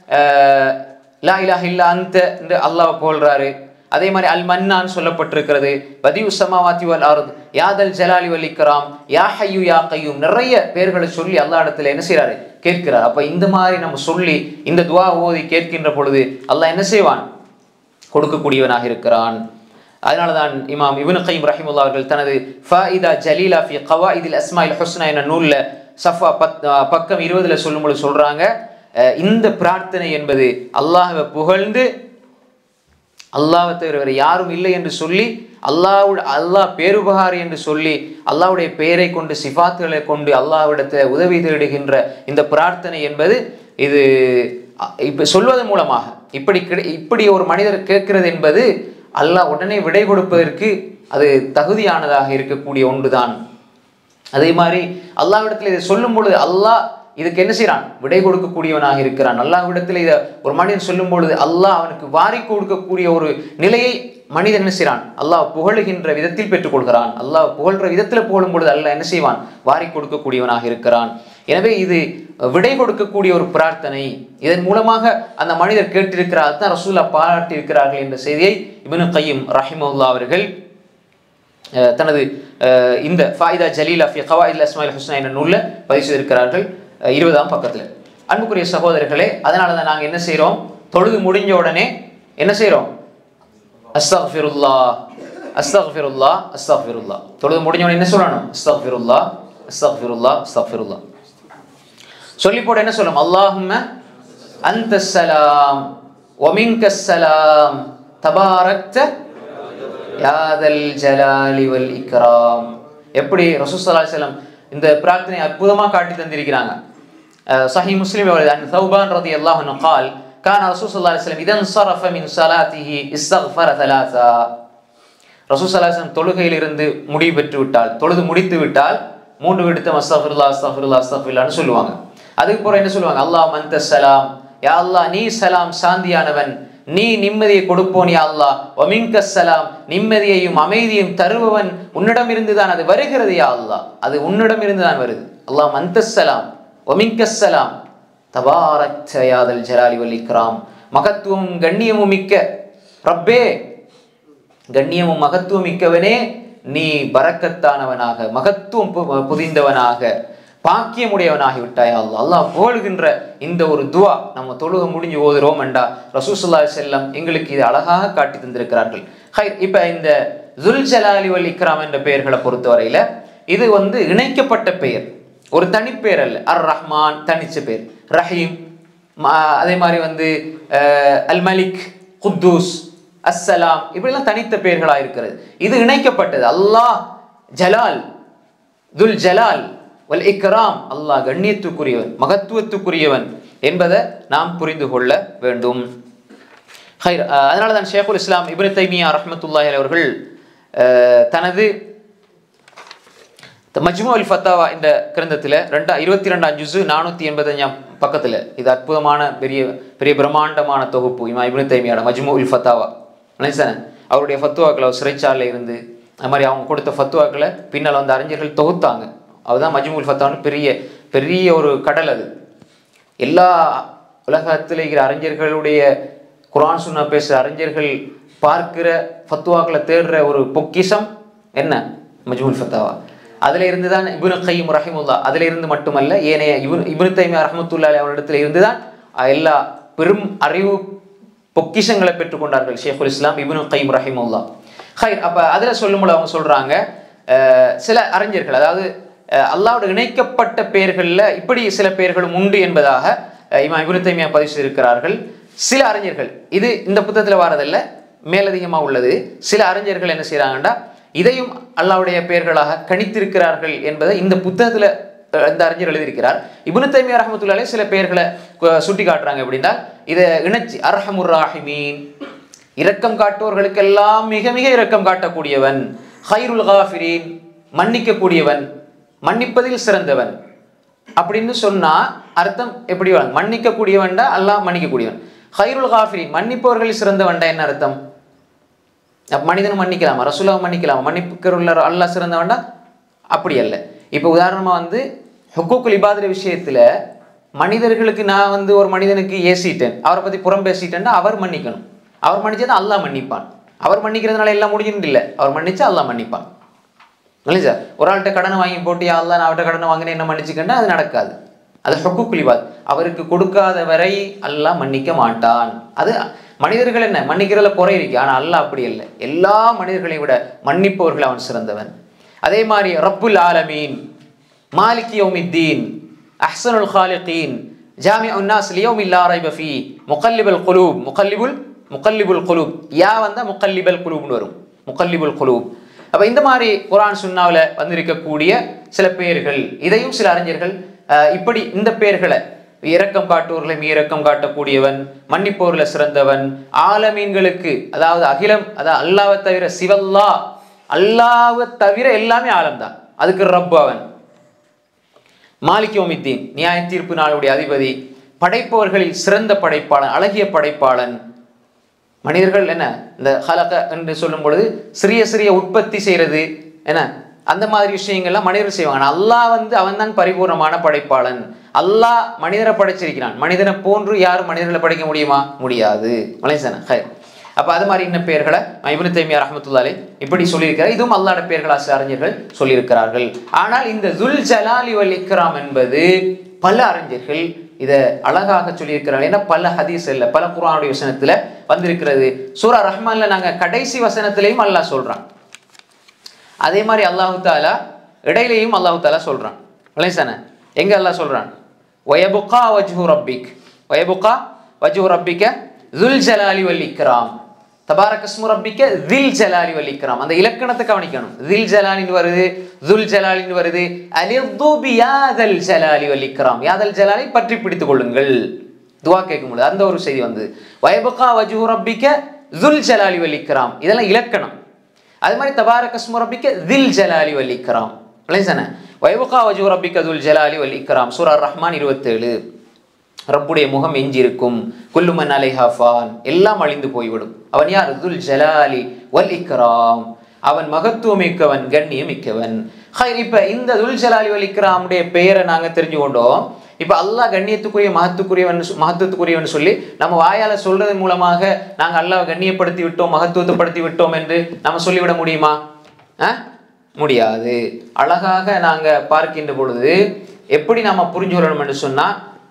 லா இலாஹ இல்லா அன்த என்று அல்லாஹ் புகழ்றாரு. அதே மாதிரி அல் மன்னான் சொல்லப்பட்டிருக்கிறது. பதியு ஸமாவாத்தி வல் அர்த், யாதல் ஜலாலி வல் இக்ராம், யா ஹய்யு யா கய்யூம், நிறைய பேர்களை சொல்லி அல்லாஹ் இடத்துல என்ன செய்யறாரு? கேட்கிறார். அப்ப இந்த மாதிரி நம்ம சொல்லி இந்த துஆ ஓதி கேட்கின்ற பொழுது அல்லாஹ் என்ன செய்வான்? கொடுக்கக்கூடியவனாக இருக்கிறான். அதனாலதான் இமாம் இப்னு கய்யிம் ரஹிமஹுல்லாஹ் அவர்கள் தனது ஃபாயிதா ஜலீலா ஃபி கவாயிதில் அஸ்மாஇல் ஹுஸ்னா என்ற நூல்ல சஃபா பக்கம் 20ல சொல்லும்போது சொல்றாங்க, இந்த பிரார்த்தனை என்பது அல்லாஹ்வை புகழ்ந்து அல்லாஹ்வை தவிர வேறு யாரும் இல்லை என்று சொல்லி, அல்லாஹ் பேருபகாரி என்று சொல்லி, அல்லாஹ்வுடைய பெயரை கொண்டு சிஃபாத்துகளை கொண்டு அல்லாஹ்விடத்தில் உதவி தேடுகின்ற இந்த பிரார்த்தனை என்பது இது இப்ப சொல்வதன் மூலமாக இப்படி ஒரு மனிதர் கேட்கிறது என்பது அல்லாஹ் உடனே விடை கொடுப்பதற்கு அது தகுதியானதாக இருக்கக்கூடிய ஒன்றுதான். அதே மாதிரி அல்லாஹ்விடத்தில் இதை சொல்லும் பொழுது அல்லாஹ் இதுக்கு என்ன செய்யறான்? விடை கொடுக்கக்கூடியவனாக இருக்கிறான். அல்லாஹ்விடத்தில் இதை ஒரு மனிதன் சொல்லும் பொழுது அல்லாஹ் அவனுக்கு வாரி கொடுக்கக்கூடிய ஒரு நிலையை மனிதன் என்ன செய்யறான்? அல்லாஹ் புகழுகின்ற விதத்தில் பெற்றுக்கொள்கிறான். அல்லாஹ் புகழ்ற விதத்தில் புகழும் பொழுது அல்லாஹ் என்ன செய்வான்? வாரி கொடுக்கக்கூடியவனாக இருக்கிறான். எனவே இது விடை கொடுக்கக்கூடிய ஒரு பிரார்த்தனை. இதன் மூலமாக அந்த மனிதர் கேட்டிருக்கிறார், தான் ரசூலுல்லாஹ் பாராட்டி இருக்கிறார்கள் என்ற செய்தியை இப்னு கய்யிம் ரஹிமஹுல்லாஹ் அவர்கள் தனது இந்த ஃபாயிதா ஜலீலா ஃபி கவாயிதில் அஸ்மாஇல் ஹுஸ்னா என்ற நூல்ல பதிவு செய்திருக்கிறார்கள் 20ஆம் பக்கத்துல. அன்புக்குரிய சகோதரர்களே, அதனால தான் நாங்கள் என்ன செய்கிறோம்? தொழுது முடிஞ்ச உடனே என்ன செய்கிறோம்? அஸ்தக்ஃபிருல்லாஹ் அஸ்தக்ஃபிருல்லாஹ் அஸ்தக்ஃபிருல்லாஹ். தொழுது முடிஞ்ச உடனே என்ன சொல்லணும்? அஸ்தக்ஃபிருல்லாஹ் அஸ்தக்ஃபிருல்லாஹ் அஸ்தக்ஃபிருல்லாஹ் சொல்லி போட என்ன சொல்லணும்? அல்லாஹும்ம அன்தஸ் ஸலாம் வ மின்கஸ் ஸலாம் தபாரக்த யாதல் ஜலாலி வல் இக்ராம். எப்படி ரசூல் ஸல்லல்லாஹு அலைஹி வஸல்லம் இந்த பிரார்த்தனை அற்புதமா காட்டி தந்திருக்கிறாங்க. சஹீஹ் முஸ்லிம் அன் ஸௌபான் ரலியல்லாஹு அன்ஹு قال كان رسول صلى الله عليه وسلم اذا انصرف من صلاته استغفر ثلاثا. ரசூல் ஸல்லல்லாஹு அலைஹி வஸல்லம் தொழுகையில் இருந்து முடிவு பெற்று விட்டால், தொழுது முடித்து விட்டால் 3 விடுத்தம் அஸ்தக்ஃபிருல்லாஹ் அஸ்தக்ஃபிருல்லாஹ் அஸ்தக்ஃபிருல்லாஹ்னு சொல்லுவாங்க. அதுக்கு பிறகு என்ன சொல்லுவாங்க? அல்லாஹும்ம அன்தஸ் ஸலாம், யா அல்லாஹ் நீ சலாம் சாந்தியானவன், நீ நிம்மதியை கொடுப்போன், யா அல்லாஹ் வ மின்கஸ் ஸலாம், நிம்மதியையும் அமைதியையும் தருபவன் உன்னிடமிருந்து தான் அது வருகிறது, யா அல்லாஹ் அது உன்னிடமிருந்து தான் வருது. அல்லாஹும்ம அன்தஸ் ஸலாம் வ மின்கஸ் ஸலாம் தபாரக்த யாதல் ஜலாலி வல் இக்ராம். மகத்துவமும் கண்ணியமும் மிக்க ரப்பே, கண்ணியமும் மகத்துவம் மிக்கவனே, நீ பரக்கத்தானவனாக மகத்துவம் புதிந்தவனாக பாக்கியமுடையவனாகி விட்டாய் அல்லாஹ். அல்லாஹ் புகழ்கின்ற இந்த ஒரு துவா நம்ம தொழுகை முடிஞ்சு ஓதுறோம் என்றா ரசூல் ஸல்லல்லாஹு அலைஹி வஸல்லம் எங்களுக்கு இது அழகாக காட்டி தந்திருக்கிறார்கள். இப்ப இந்த துல் ஜலாலி வல் இக்ராம் என்ற பெயர்களை பொறுத்தவரையில இது இணைக்கப்பட்ட பெயர், ஒரு தனிப்பெயர் அல்ல. அர் ரஹ்மான் தனிச்ச பெயர், ரஹீம், அதே மாதிரி அல் மலிக், குத்தூஸ், அஸ்ஸலாம், இப்படிலாம் தனித்த பெயர்களா இருக்கிறது. இது இணைக்கப்பட்டது. அல்லாஹ் ஜலால், துல் ஜலால் வல் இக்ராம், அல்லாஹ் கண்ணியத்துக்குரியவன் மகத்துவத்துக்குரியவன் என்பதை நாம் புரிந்து கொள்ள வேண்டும். அதனால தான் ஷேகுல் இஸ்லாம் இப்னு தைமியா ரஹ்மத்துல்லாஹி அலைஹி அவர்கள் தனது மஜ்மூஉல் ஃபத்தாவா என்ற கிரந்தத்தில் 22ஆம் ஜுஸ் 485ஆம் பக்கத்தில், இது அற்புதமான பெரிய பெரிய பிரம்மாண்டமான தொகுப்பு இமாம் இப்னு தைமியாட மஜ்மூஉல் ஃபத்தாவா. அவருடைய ஃபத்துவாக்களை சிறைச்சாலையில் இருந்து அது மாதிரி அவங்க கொடுத்த ஃபத்துவாக்களை பின்னால் அறிஞர்கள் தொகுத்தாங்க. அதுதான் மஜ்மூஉல் ஃபத்தாவான்னு பெரிய பெரிய ஒரு கடல். அது எல்லா உலகத்தில் இருக்கிற அறிஞர்களுடைய குர்ஆன் சுன்னா பேசுகிற அறிஞர்கள் பார்க்கிற ஃபத்துவாக்களை தேடுற ஒரு பொக்கிஷம் என்ன? மஜ்முல் ஃபத்தாவா. அதில் இருந்து தான் இப்னு கையிம் ரஹிமுல்லா, அதில் இருந்து மட்டுமல்ல ஏனைய இப்னு தைமியா ரஹ்மத்துல்லாஹி அவரிடத்தில் இருந்து தான் எல்லா பெரும் அறிவு பொக்கிஷங்களை பெற்றுக்கொண்டார்கள் ஷேகுல் இஸ்லாம் இப்னு கையிம் ரஹிமுல்லா. ஹைர், அப்போ அதில் சொல்லும்போது அவங்க சொல்கிறாங்க, சில அறிஞர்கள், அதாவது அல்லாஹ்வோடு இணைக்கப்பட்ட பெயர்களில் இப்படி சில பெயர்களும் உண்டு என்பதாக இமாம் இப்னு தைமியா பதிவு செய்திருக்கிறார்கள். சில அறிஞர்கள், இது இந்த புத்தகத்தில் வாரதில்லை, மேலதிகமாக உள்ளது, சில அறிஞர்கள் என்ன செய்கிறாங்கன்னா இதையும் அல்லாஹ்வுடைய பெயர்களாக கணித்திருக்கிறார்கள் என்பதை இந்த புத்தகத்தில் இந்த அறிஞர் எழுதியிருக்கிறார். இப்னு தைமியா ரஹ்மத்துல்லாஹி சில பெயர்களை சுட்டி காட்டுறாங்க. எப்படின்னா இதை இணைச்சி அர்ஹமுர் ராஹிமீன், இரக்கம் காட்டுவோர்களுக்கெல்லாம் மிக மிக இரக்கம் காட்டக்கூடியவன், ஹைருல் காஃபிரீன், மன்னிக்கக்கூடியவன், மன்னிப்பதில் சிறந்தவன் அப்படின்னு சொன்னா அர்த்தம் எப்படி வரும்? மன்னிக்கக்கூடியவன்டா அல்லாஹ் மன்னிக்கக்கூடியவன். ஹைருல் காஃபிரீன், மன்னிப்பவர்களில் சிறந்தவன்டா என்ன அர்த்தம்? மனிதனும் மன்னிக்கலாமா, ரசூலுல்லாஹ் மன்னிக்கலாமா, மன்னிப்புள்ள அல்லாஹ் சிறந்தவன்டா? அப்படி அல்ல. இப்போ உதாரணமாக ஹுக்கூக்குல் இபாதத் விஷயத்தில் மனிதர்களுக்கு நான் ஒரு மனிதனுக்கு ஏசிட்டேன், அவரை பற்றி புறம் பேசிட்டேன்னா அவர் மன்னிக்கணும். அவர் மன்னிச்சா அல்லாஹ் மன்னிப்பான். அவர் மன்னிக்கிறதுனால எல்லாம் முடிஞ்சுன்னு இல்லை, அவர் மன்னிச்சா அல்லாஹ் மன்னிப்பான். இல்லைங்க சார், ஒரு ஆள்கிட்ட கடனை வாங்கி போட்டு அல்லாஹ் நான் அவர்கிட்ட கடனை வாங்கினேன் என்ன மன்னிச்சுக்கண்டா அது நடக்காது. அது ஹுக்கூக்குல் இபாதத். அவருக்கு கொடுக்காத வரை அல்லாஹ் மன்னிக்க மாட்டான். அது மனிதர்கள் என்ன மன்னிக்கிறதுல குறை இருக்கு, ஆனால் அல்லாஹ் அப்படி இல்லை. எல்லா மனிதர்களையும் விட மன்னிப்பவர்கள் அவன் சிறந்தவன். அதே மாதிரி ரப்புல் ஆலமீன், மாலிக் யௌமித்தீன், அஹ்ஸனுல் காலிகீன், ஜாமிஉன் நாஸ் லியௌமில் லா ரைப ஃபீ, முகல்லிபுல் குலூப், முகல்லிபுல் குலூப், யா வந்தா முகல்லிபுல் குலூப்னு வரும், முகல்லிபுல் குலூப். அப்போ இந்த மாதிரி குர்ஆன் சுன்னாவில் வந்திருக்கக்கூடிய சில பெயர்கள், இதையும் சில அறிஞர்கள் இப்படி இந்த பெயர்களை இரக்கம் காட்டுவோர்களையும் இரக்கம் காட்டக்கூடியவன், மன்னிப்போர்ல சிறந்தவன், ஆலமீன்களுக்கு அதாவது அகிலம், அதாவது அல்லாஹ்வை தவிர சிவல்லா, அல்லாஹ்வை தவிர எல்லாமே ஆலம் தான், அதுக்கு ரப் அவன். மாலிக் யௌமித்தீன், நியாய தீர்ப்பு நாளுடைய அதிபதி, படைப்பவர்களில் சிறந்த படைப்பாளன், அழகிய படைப்பாளன். மனிதர்கள் என்ன இந்த ஹலக என்று சொல்லும் பொழுது சிறிய சிறிய உற்பத்தி செய்யறது என்ன அந்த மாதிரி விஷயங்கள்லாம் மனிதர்கள் செய்வாங்க. அல்லாஹ் அவன் தான் பரிபூர்ணமான படைப்பாளன். அல்லாஹ் மனிதரை படைச்சிருக்கிறான். மனிதனை போன்று யாரும் மனிதர்களை படைக்க முடியுமா? முடியாது. அப்ப அது மாதிரி இன்ன பெயர்களை இப்னு தைமியா ரஹ்மத்துல்லாஹி இப்படி சொல்லியிருக்கிறார். இதுவும் அல்லாஹ்வுடைய பெயர்களா சில அறிஞர்கள் சொல்லியிருக்கிறார்கள். ஆனால் இந்த துல் ஜலாலி வல் இக்ராம் என்பது பல அறிஞர்கள் இதை அழகாக சொல்லியிருக்கிறார்கள். ஏன்னா பல ஹதீஸ்ல, பல குர்ஆனுடைய வசனத்துல வந்திருக்கிறது. சூரா ரஹ்மான்ல நாங்க கடைசி வசனத்திலையும் அல்லாஹ் சொல்றான். அதே மாதிரி அல்லாஹு தாலா இடையிலையும் அல்லாஹு தாலா சொல்றான். எங்க அல்லாஹ் சொல்றான்? வயபுகா வஜ்ஹு ரப்பிக், வயபுகா வஜ்ஹு ரப்பிக ذுல் ஜலாலி வல் இக்ராம், தபாரக இஸ்மு ரப்பிக ذில் ஜலாலி வல் இக்ராம். அந்த இலக்கணத்தை கவனிக்கணும். ذில் ஜலாலின்னு வருது, ذுல் ஜலாலின்னு வருது. அலிது பியாதல் ஜலாலி வல் இக்ராம், யாதல் ஜலாலை பற்றி பிடித்துக் கொள்ளுங்கள். துஆ கேட்கும்போது அந்த ஒரு செய்தி வந்தது. வயபுகா வஜ்ஹு ரப்பிக ذுல் ஜலாலி வல் இக்ராம், இதெல்லாம் இலக்கணம். அது மாதிரி தபாரக இஸ்மு ரப்பிக ذில் ஜலாலி வல் இக்ராம். வயபுகா வஜ்ஹு ரப்பிக ذுல் ஜலாலி வல் இக்ராம், சூரா ரஹ்மான் 27. ரப்புடைய முகம் எஞ்சி இருக்கும். குல்லு மன் அலைஹா ஃபான், எல்லாம் அழிந்து போய்விடும். அவன் யார்? ذுல் ஜலாலி வல் இக்ராம், அவன் மகத்துவமிக்கவன், கண்ணியமிக்கவன். இப்ப இந்த ذுல் ஜலாலி வல் இக்ராமுடைய பெயரை நாங்க தெரிஞ்சு கொண்டோம். இப்ப அல்லாஹ் கண்ணியத்துக்குரிய மகத்துவத்துக்குரியவன் சொல்லி நம்ம வாயால சொல்றது மூலமாக நாங்க அல்லாஹ் கண்ணியப்படுத்தி விட்டோம், மகத்துவத்தைப்படுத்தி விட்டோம் என்று நம்ம சொல்லிவிட முடியுமா? முடியாது. அழகாக நாங்க பார்க்கின்ற பொழுது எப்படி நாம புரிஞ்சு கொள்ளணும் என்று சொன்னா,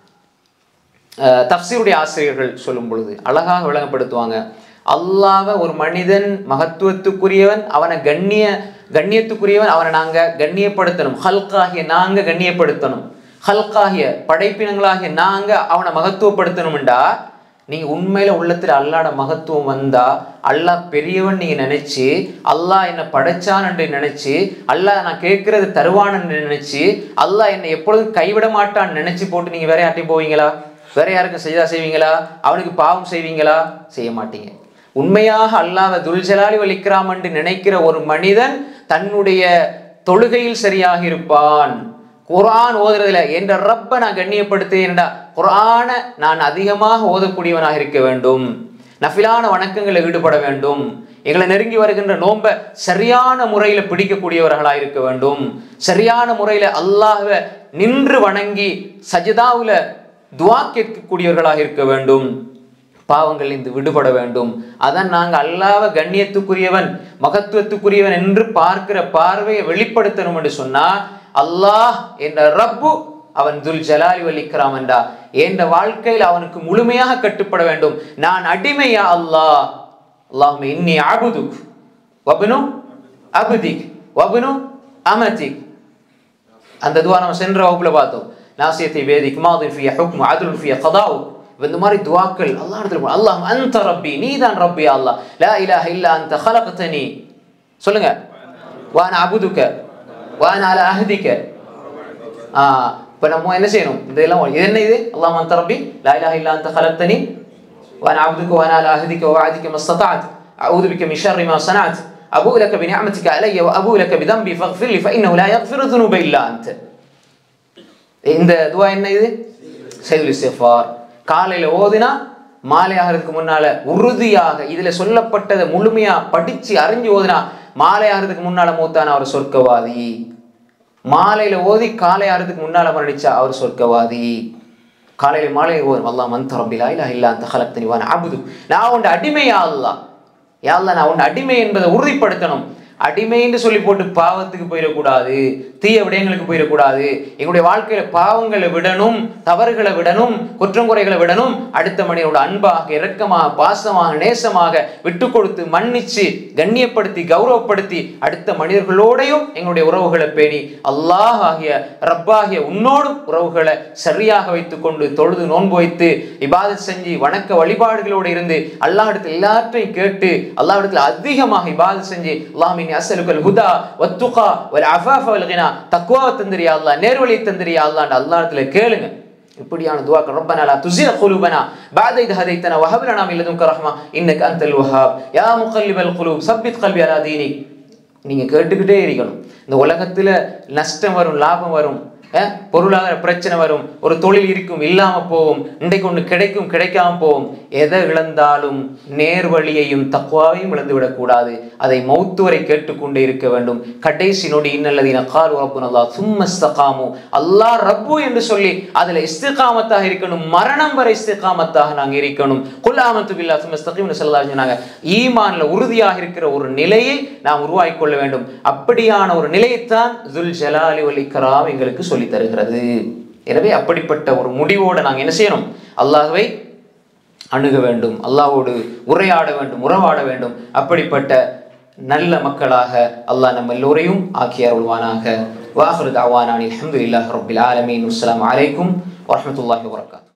தஃப்சீருடைய ஆசிரியர்கள் சொல்லும் பொழுது அழகாக விளங்கப்படுத்துவாங்க. அல்லாஹ்வை ஒரு மனிதன் மகத்துவத்துக்குரியவன், அவனை கண்ணியத்துக்குரியவன், அவனை நாங்க கண்ணியப்படுத்தணும். ஹல்காகிய நாங்க கண்ணியப்படுத்தணும், ஹல்காகிய படைப்பினங்களாகிய நாங்க அவனை மகத்துவப்படுத்தணும்டா, நீங்க உண்மையில உள்ளத்துல அல்லாஹ்ட மகத்துவம் வந்தா, அல்லாஹ் பெரியவன் நீங்க நினைச்சு, அல்லாஹ் என்ன படைச்சான் என்று நினைச்சு, அல்லாஹ் நான் கேட்கறது தருவான் என்று நினைச்சு, அல்லாஹ் என்னை எப்பொழுதும் கைவிட மாட்டான்னு நினைச்சு போட்டு நீங்க வேற யார்ட்டையும் போவீங்களா? வேற யாருக்கும் செய்தா செய்வீங்களா? அவனுக்கு பாவம் செய்வீங்களா? செய்ய மாட்டீங்க. உண்மையாக அல்லாஹ்வை துல் ஜலாலி வல் இக்ராம் என்று நினைக்கிற ஒரு மனிதன் தன்னுடைய தொழுகையில் சரியாக இருப்பான். குர்ஆன் ஓதுறதுல என்ற ரப்ப நான் கண்ணியப்படுத்துவேன்டா, குர்ஆனை நான் அதிகமாக ஓதக்கூடியவனாக இருக்க வேண்டும், நஃபிலான வணக்கங்களில் ஈடுபட வேண்டும், எங்களை நெருங்கி வருகின்ற நோன்ப சரியான முறையில் பிடிக்கக்கூடியவர்களாக இருக்க வேண்டும், சரியான முறையில் அல்லாஹ்வை நின்று வணங்கி சஜிதாவுல துஆ கேட்கக்கூடியவர்களாக இருக்க வேண்டும், பாவங்கள் இருந்து விடுபட வேண்டும். அதான் நாங்கள் அல்லாஹ்வை கண்ணியத்துக்குரியவன் மகத்துவத்துக்குரியவன் என்று பார்க்கிற பார்வையை வெளிப்படுத்தணும் என்று சொன்னா, அல்லாஹ் என்ற ரப்பு அவன் துல் ஜலாலி வல் இக்ராம் என்றா என்ற வாழ்க்கையில் அவனுக்கு முழுமையாக கட்டுப்பட வேண்டும். நான் அடிமையா அல்லாஹ், அல்லாஹும்ம இன்னி அபுதுக் வப்னு அப்திக் வப்னு அமதிக். அந்த துஆ நம்ம சென்ற வகுப்புல பார்த்தோம். நாசியத்தை வேதிக் மாதின் ஃபிய ஹுக்மு அத்லுன் ஃபிய கதாஉ. இந்த மாதிரி துஆக்கள் அல்லாஹ்விடத்தில் அல்லாஹ் அன்த ரப்பி, நீதான் ரப்பி அல்லாஹ், லா இலாஹ இல்லா அன்த خلقتني சொல்லுங்க, வா அன அபுதுக வா அன அலா அஹ்திக. இப்போ நம்ம என்ன செய்யணும், இதெல்லாம் இது என்ன, இது அல்லாஹ் அன்த ரப்பி லா இலாஹ இல்லா அன்த خلقتني வா அன அபுதுக வா அன அலா அஹ்திக வ வஅதிக மஸ்ததஅத் அஊது பிக மின் ஷர்ரி மா ஸனஅத் அபூ லக பிநிஅமதிக அலைய வ அபூ லக பிதம்பி ஃபக்ஃபிர் லி ஃபஇன்னஹு லா யக்ஃபிரு ذுனூப இல்லா அன்த. இந்த துஆ என்ன, இது சைதுல் இஸ்திக்ஃபார். காலையில ஓதினா மாலை ஆகிறதுக்கு முன்னால உறுதியாக இதுல சொல்லப்பட்டதை முழுமையா படிச்சு அறிஞ்சு ஓதினா மாலை ஆகிறதுக்கு முன்னால மூத்தான அவர் சொர்க்கவாதி. மாலையில ஓதி காலை ஆகிறதுக்கு முன்னால மரணிச்சா அவர் சொர்க்கவாதி. காலையில மாலையில ஓதும் அல்லாஹ் அன்த ரப்பி லா இலாஹ இல்லா அன்த خلقتني வ அன அப்து, நான் உன் அடிமை யா அல்லாஹ், யா அல்லாஹ் நான் உன் அடிமை என்பதை உறுதிப்படுத்தணும். அடிமைன்னு சொல்லி போட்டு பாவத்துக்கு போயிடக்கூடாது, தீய விடயங்களுக்கு போயிடக்கூடாது. எங்களுடைய வாழ்க்கையில பாவங்களை விடணும், தவறுகளை விடணும், குற்றங்குறைகளை விடணும். அடுத்த மனிதனோட அன்பாக, இரக்கமாக, பாசமாக, நேசமாக விட்டு கொடுத்து மன்னிச்சு கண்ணியப்படுத்தி கௌரவப்படுத்தி அடுத்த மனிதர்களோடையும் எங்களுடைய உறவுகளை பேணி அல்லாஹ் ஆகிய ரப்பாகிய உன்னோடும் உறவுகளை சரியாக வைத்துக் கொண்டு தொழுது நோன்பு வைத்து இபாதத் செஞ்சு வணக்க வழிபாடுகளோடு இருந்து அல்லாஹ்விடத்தில் எல்லாற்றையும் கேட்டு அல்லாஹ்விடத்தில் அதிகமாக இபாதத் செஞ்சு அல்லாஹ் அஸ்அலுக்கல் ஹுதா வத்துகா வல் அஃபாஃப வல் கினா, தக்வாவை தந்திரியா அல்லாஹ், நேர்வழியை தந்திரியா அல்லாஹ்னு அல்லாஹ்விடத்துல கேளுங்க. இப்படியான துஆக்கள் ரப்பனா லா துஸிக் குலூபனா பஅத இத் ஹதைதனா வ ஹப் லனா மின் லதுன்க ரஹ்மா இன்னக அன்தல் வஹ்ஹாப் யா முகல்லிபல் குலூப் சப்பித் கல்பி அலா தீனிக். நீங்க கேட்டுக்கிட்டே இருக்கணும். இந்த உலகத்துல நஷ்டம் வரும், லாபம் வரும், பொருளாதார பிரச்சனை வரும், ஒரு தொழில் இருக்கும் இல்லாம போகும், இன்றைக்கு ஒன்று கிடைக்கும் கிடைக்காம போகும். எதை இழந்தாலும் நேர்வழியையும் தக்வாவையும் இழந்து விடக்கூடாது. அதை மௌத்து வரை கேட்டுக்கொண்டே இருக்க வேண்டும். கடைசி நொடி இன்னல்லதீன காலு ரப்புனல்லாஹ் சும்ம இஸ்தகாமு, அல்லாஹ் ரப்பு என்று சொல்லி அதுல இஸ்திகாமத்தாக இருக்கணும். மரணம் வரை இஸ்திகாமத்தாக நாங்க இருக்கணும். குல் ஆமன்து பில்லாஹ் சும்ம இஸ்தகீம் ஸல்லல்லாஹு அலைஹி வஸல்லம், ஈமான்ல உறுதியாக இருக்கிற ஒரு நிலையை நாம் உருவாக்கி கொள்ள வேண்டும். அப்படியான ஒரு நிலையைத்தான் துல் ஜலாலி வல் இக்ராம் எங்களுக்கு சொல்லி தருகிறது. எனவே அப்படிப்பட்ட ஒரு முடிவோடு நாங்கள் என்ன செய்யணும், அல்லாஹ்வை அணுக வேண்டும், அல்லாஹ்வோடு உரையாட வேண்டும், உறவாட வேண்டும். அப்படிப்பட்ட நல்ல மக்களாக அல்லாஹ் நம்ம எல்லோரையும் ஆக்கி அருள்வானாக. வாஹிரு தஅவானா அல்ஹம்துலில்லாஹி ரப்பில் ஆலமீன். அஸ்ஸலாமு அலைக்கும் வரஹ்மத்துல்லாஹி வபரகாத்துஹு.